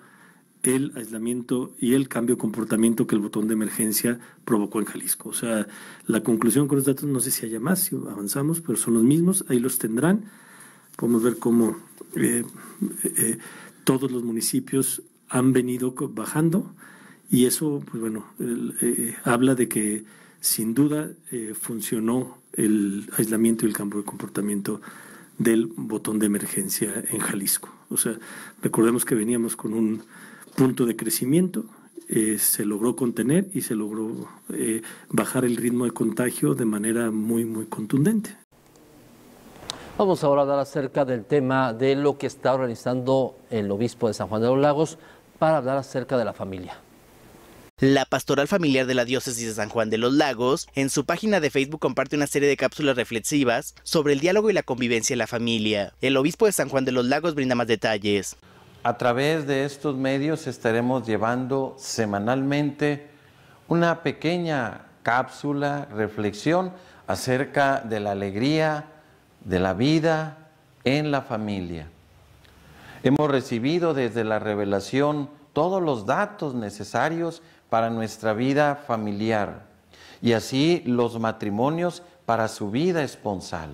el aislamiento y el cambio de comportamiento que el botón de emergencia provocó en Jalisco. O sea, la conclusión con los datos, no sé si haya más, si avanzamos, pero son los mismos, ahí los tendrán. Podemos ver cómo eh, eh, todos los municipios han venido bajando, y eso, pues bueno, el, eh, habla de que sin duda eh, funcionó el aislamiento y el cambio de comportamiento del botón de emergencia en Jalisco. O sea, recordemos que veníamos con un punto de crecimiento, eh, se logró contener y se logró eh, bajar el ritmo de contagio de manera muy, muy contundente. Vamos ahora a hablar acerca del tema de lo que está organizando el obispo de San Juan de los Lagos para hablar acerca de la familia. La Pastoral Familiar de la Diócesis de San Juan de los Lagos, en su página de Facebook, comparte una serie de cápsulas reflexivas sobre el diálogo y la convivencia en la familia. El obispo de San Juan de los Lagos brinda más detalles. A través de estos medios estaremos llevando semanalmente una pequeña cápsula, reflexión acerca de la alegría, de la vida en la familia. Hemos recibido desde la revelación todos los datos necesarios para nuestra vida familiar, y así los matrimonios para su vida esponsal.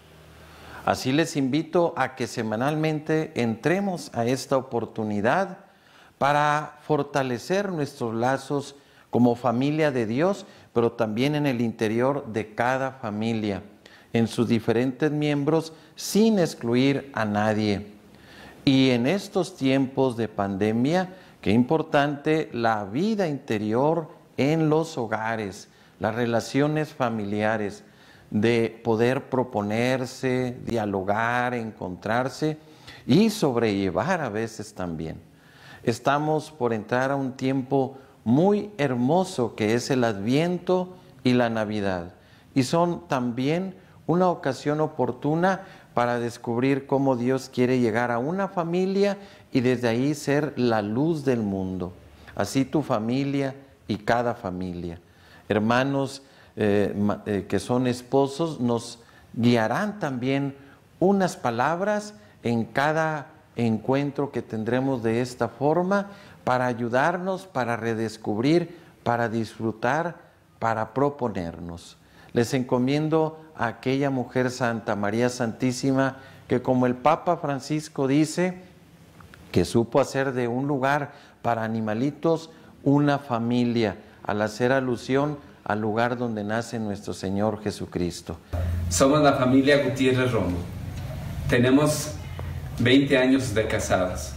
Así les invito a que semanalmente entremos a esta oportunidad para fortalecer nuestros lazos como familia de Dios, pero también en el interior de cada familia, en sus diferentes miembros, sin excluir a nadie. Y en estos tiempos de pandemia, qué importante la vida interior en los hogares, las relaciones familiares, de poder proponerse, dialogar, encontrarse y sobrellevar a veces también. Estamos por entrar a un tiempo muy hermoso que es el Adviento y la Navidad, y son también una ocasión oportuna para descubrir cómo Dios quiere llegar a una familia y desde ahí ser la luz del mundo. Así tu familia y cada familia. Hermanos eh, eh, que son esposos nos guiarán también unas palabras en cada encuentro que tendremos de esta forma para ayudarnos, para redescubrir, para disfrutar, para proponernos. Les encomiendo a aquella mujer santa, María Santísima, que como el Papa Francisco dice, que supo hacer de un lugar para animalitos una familia, al hacer alusión al lugar donde nace nuestro Señor Jesucristo. Somos la familia Gutiérrez Romo. Tenemos veinte años de casados.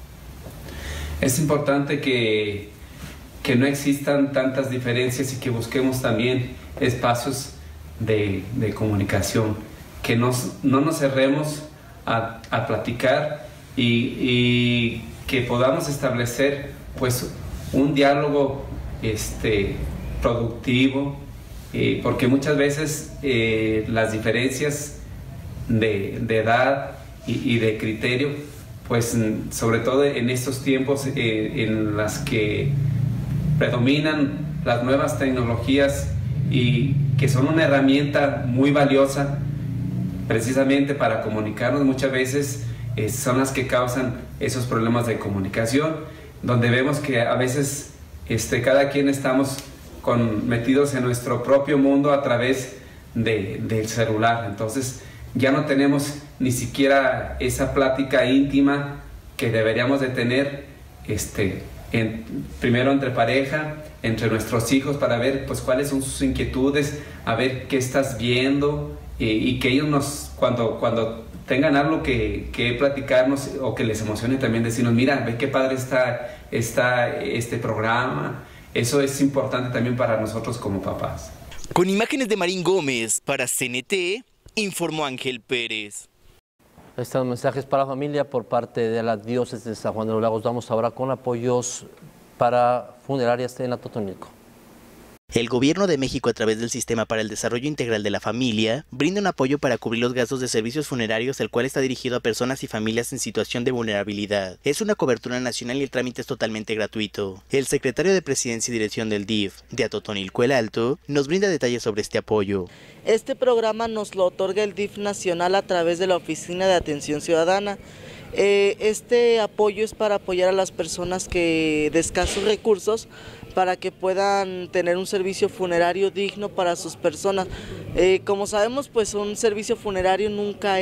Es importante que, que no existan tantas diferencias y que busquemos también espacios de, de comunicación, que nos, no nos cerremos a, a platicar y, y que podamos establecer pues un diálogo este, productivo, eh, porque muchas veces eh, las diferencias de, de edad y, y de criterio, pues sobre todo en estos tiempos eh, en las que predominan las nuevas tecnologías y que son una herramienta muy valiosa precisamente para comunicarnos. Muchas veces eh, son las que causan esos problemas de comunicación, donde vemos que a veces este, cada quien estamos con, metidos en nuestro propio mundo a través de, del celular. Entonces ya no tenemos ni siquiera esa plática íntima que deberíamos de tener este, en, primero entre pareja, entre nuestros hijos, para ver pues cuáles son sus inquietudes, a ver qué estás viendo, y, y que ellos nos, cuando, cuando tengan algo que, que platicarnos o que les emocione, también decirnos, mira, ve qué padre está, está este programa. Eso es importante también para nosotros como papás. Con imágenes de Marín Gómez para C N T, informó Ángel Pérez. Estos mensajes para la familia por parte de la diócesis de San Juan de los Lagos. Vamos ahora con apoyos para funerarias en Atotonilco. El Gobierno de México, a través del Sistema para el Desarrollo Integral de la Familia, brinda un apoyo para cubrir los gastos de servicios funerarios, el cual está dirigido a personas y familias en situación de vulnerabilidad. Es una cobertura nacional y el trámite es totalmente gratuito. El secretario de Presidencia y Dirección del D I F de Atotonilco el Alto nos brinda detalles sobre este apoyo. Este programa nos lo otorga el D I F nacional a través de la Oficina de Atención Ciudadana. Eh, este apoyo es para apoyar a las personas que de escasos recursos, para que puedan tener un servicio funerario digno para sus personas. Eh, como sabemos, pues un servicio funerario nunca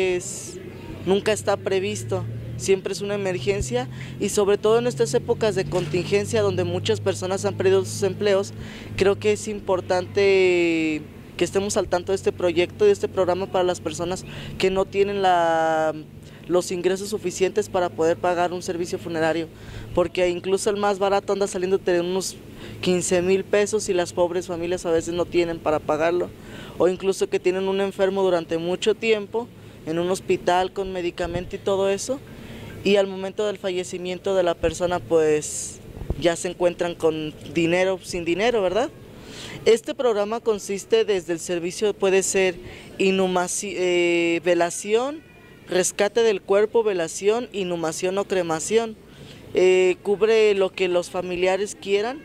es, nunca está previsto, siempre es una emergencia, y sobre todo en estas épocas de contingencia donde muchas personas han perdido sus empleos, creo que es importante que estemos al tanto de este proyecto, de este programa para las personas que no tienen la... los ingresos suficientes para poder pagar un servicio funerario, porque incluso el más barato anda saliendo de unos quince mil pesos y las pobres familias a veces no tienen para pagarlo, o incluso que tienen un enfermo durante mucho tiempo en un hospital con medicamento y todo eso, y al momento del fallecimiento de la persona pues ya se encuentran con dinero, sin dinero, ¿verdad? Este programa consiste desde el servicio, puede ser inhumación, eh, velación, rescate del cuerpo, velación, inhumación o cremación. Eh, cubre lo que los familiares quieran.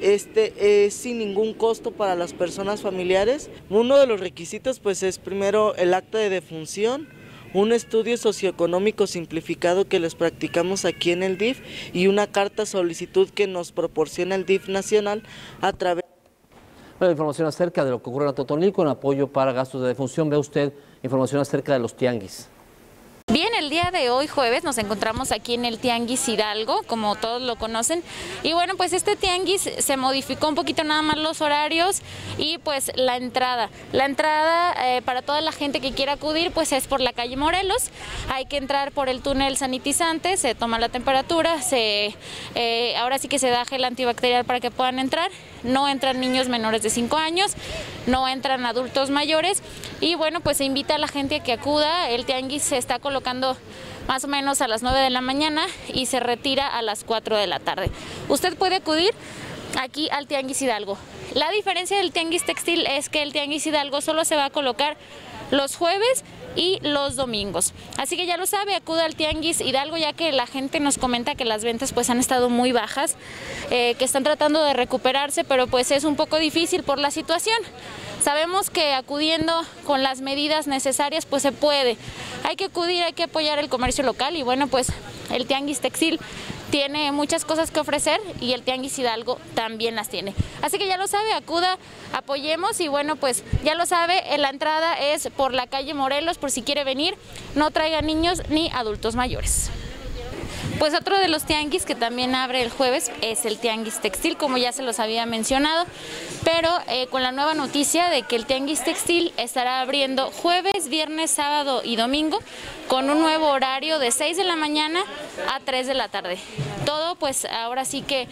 Este es sin ningún costo para las personas familiares. Uno de los requisitos pues es primero el acta de defunción, un estudio socioeconómico simplificado que les practicamos aquí en el D I F y una carta solicitud que nos proporciona el D I F nacional a través. Bueno, información acerca de lo que ocurre en Atotonilco en apoyo para gastos de defunción. Ve usted información acerca de los tianguis. Bien, el día de hoy, jueves, nos encontramos aquí en el Tianguis Hidalgo, como todos lo conocen. Y bueno, pues este tianguis se modificó un poquito nada más los horarios y pues la entrada. La entrada eh, para toda la gente que quiera acudir pues es por la calle Morelos. Hay que entrar por el túnel sanitizante, se toma la temperatura, se, eh, ahora sí que se da gel antibacterial para que puedan entrar. No entran niños menores de cinco años, no entran adultos mayores y bueno, pues se invita a la gente a que acuda. El tianguis se está colocando más o menos a las nueve de la mañana y se retira a las cuatro de la tarde. Usted puede acudir aquí al Tianguis Hidalgo. La diferencia del Tianguis Textil es que el Tianguis Hidalgo solo se va a colocar los jueves y los domingos. Así que ya lo sabe, acuda al Tianguis Hidalgo, ya que la gente nos comenta que las ventas pues han estado muy bajas, eh, que están tratando de recuperarse, pero pues es un poco difícil por la situación. Sabemos que acudiendo con las medidas necesarias pues se puede. Hay que acudir, hay que apoyar el comercio local y bueno, pues el Tianguis Textil tiene muchas cosas que ofrecer y el Tianguis Hidalgo también las tiene. Así que ya lo sabe, acuda, apoyemos y bueno, pues ya lo sabe, la entrada es por la calle Morelos, por si quiere venir, no traiga niños ni adultos mayores. Pues otro de los tianguis que también abre el jueves es el Tianguis Textil, como ya se los había mencionado, pero eh, con la nueva noticia de que el Tianguis Textil estará abriendo jueves, viernes, sábado y domingo con un nuevo horario de seis de la mañana a tres de la tarde. Todo pues ahora sí que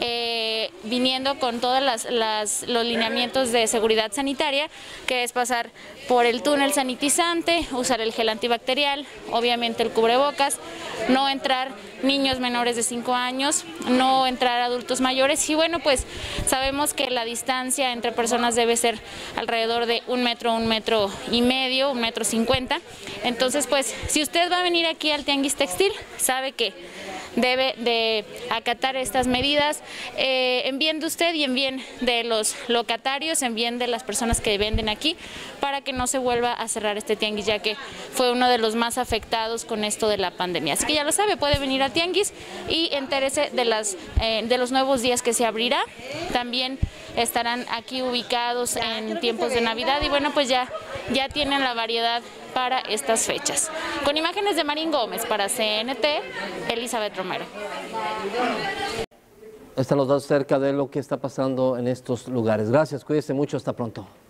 eh, viniendo con todos las, las, los lineamientos de seguridad sanitaria, que es pasar por el túnel sanitizante, usar el gel antibacterial, obviamente el cubrebocas, no entrar niños menores de cinco años, no entrar adultos mayores y bueno, pues sabemos que la distancia entre personas debe ser alrededor de un metro, un metro y medio, un metro cincuenta. Entonces pues si usted va a venir aquí al Tianguis Textil, sabe que debe de acatar estas medidas eh, en bien de usted y en bien de los locatarios, en bien de las personas que venden aquí, para que no se vuelva a cerrar este tianguis, ya que fue uno de los más afectados con esto de la pandemia. Así que ya lo sabe, puede venir al tianguis y entérese de, las, eh, de los nuevos días que se abrirá. También estarán aquí ubicados en tiempos de Navidad y bueno, pues ya, ya tienen la variedad para estas fechas. Con imágenes de Marín Gómez para C N T, Elizabeth Romero. Están los datos cerca de lo que está pasando en estos lugares. Gracias, cuídese mucho, hasta pronto.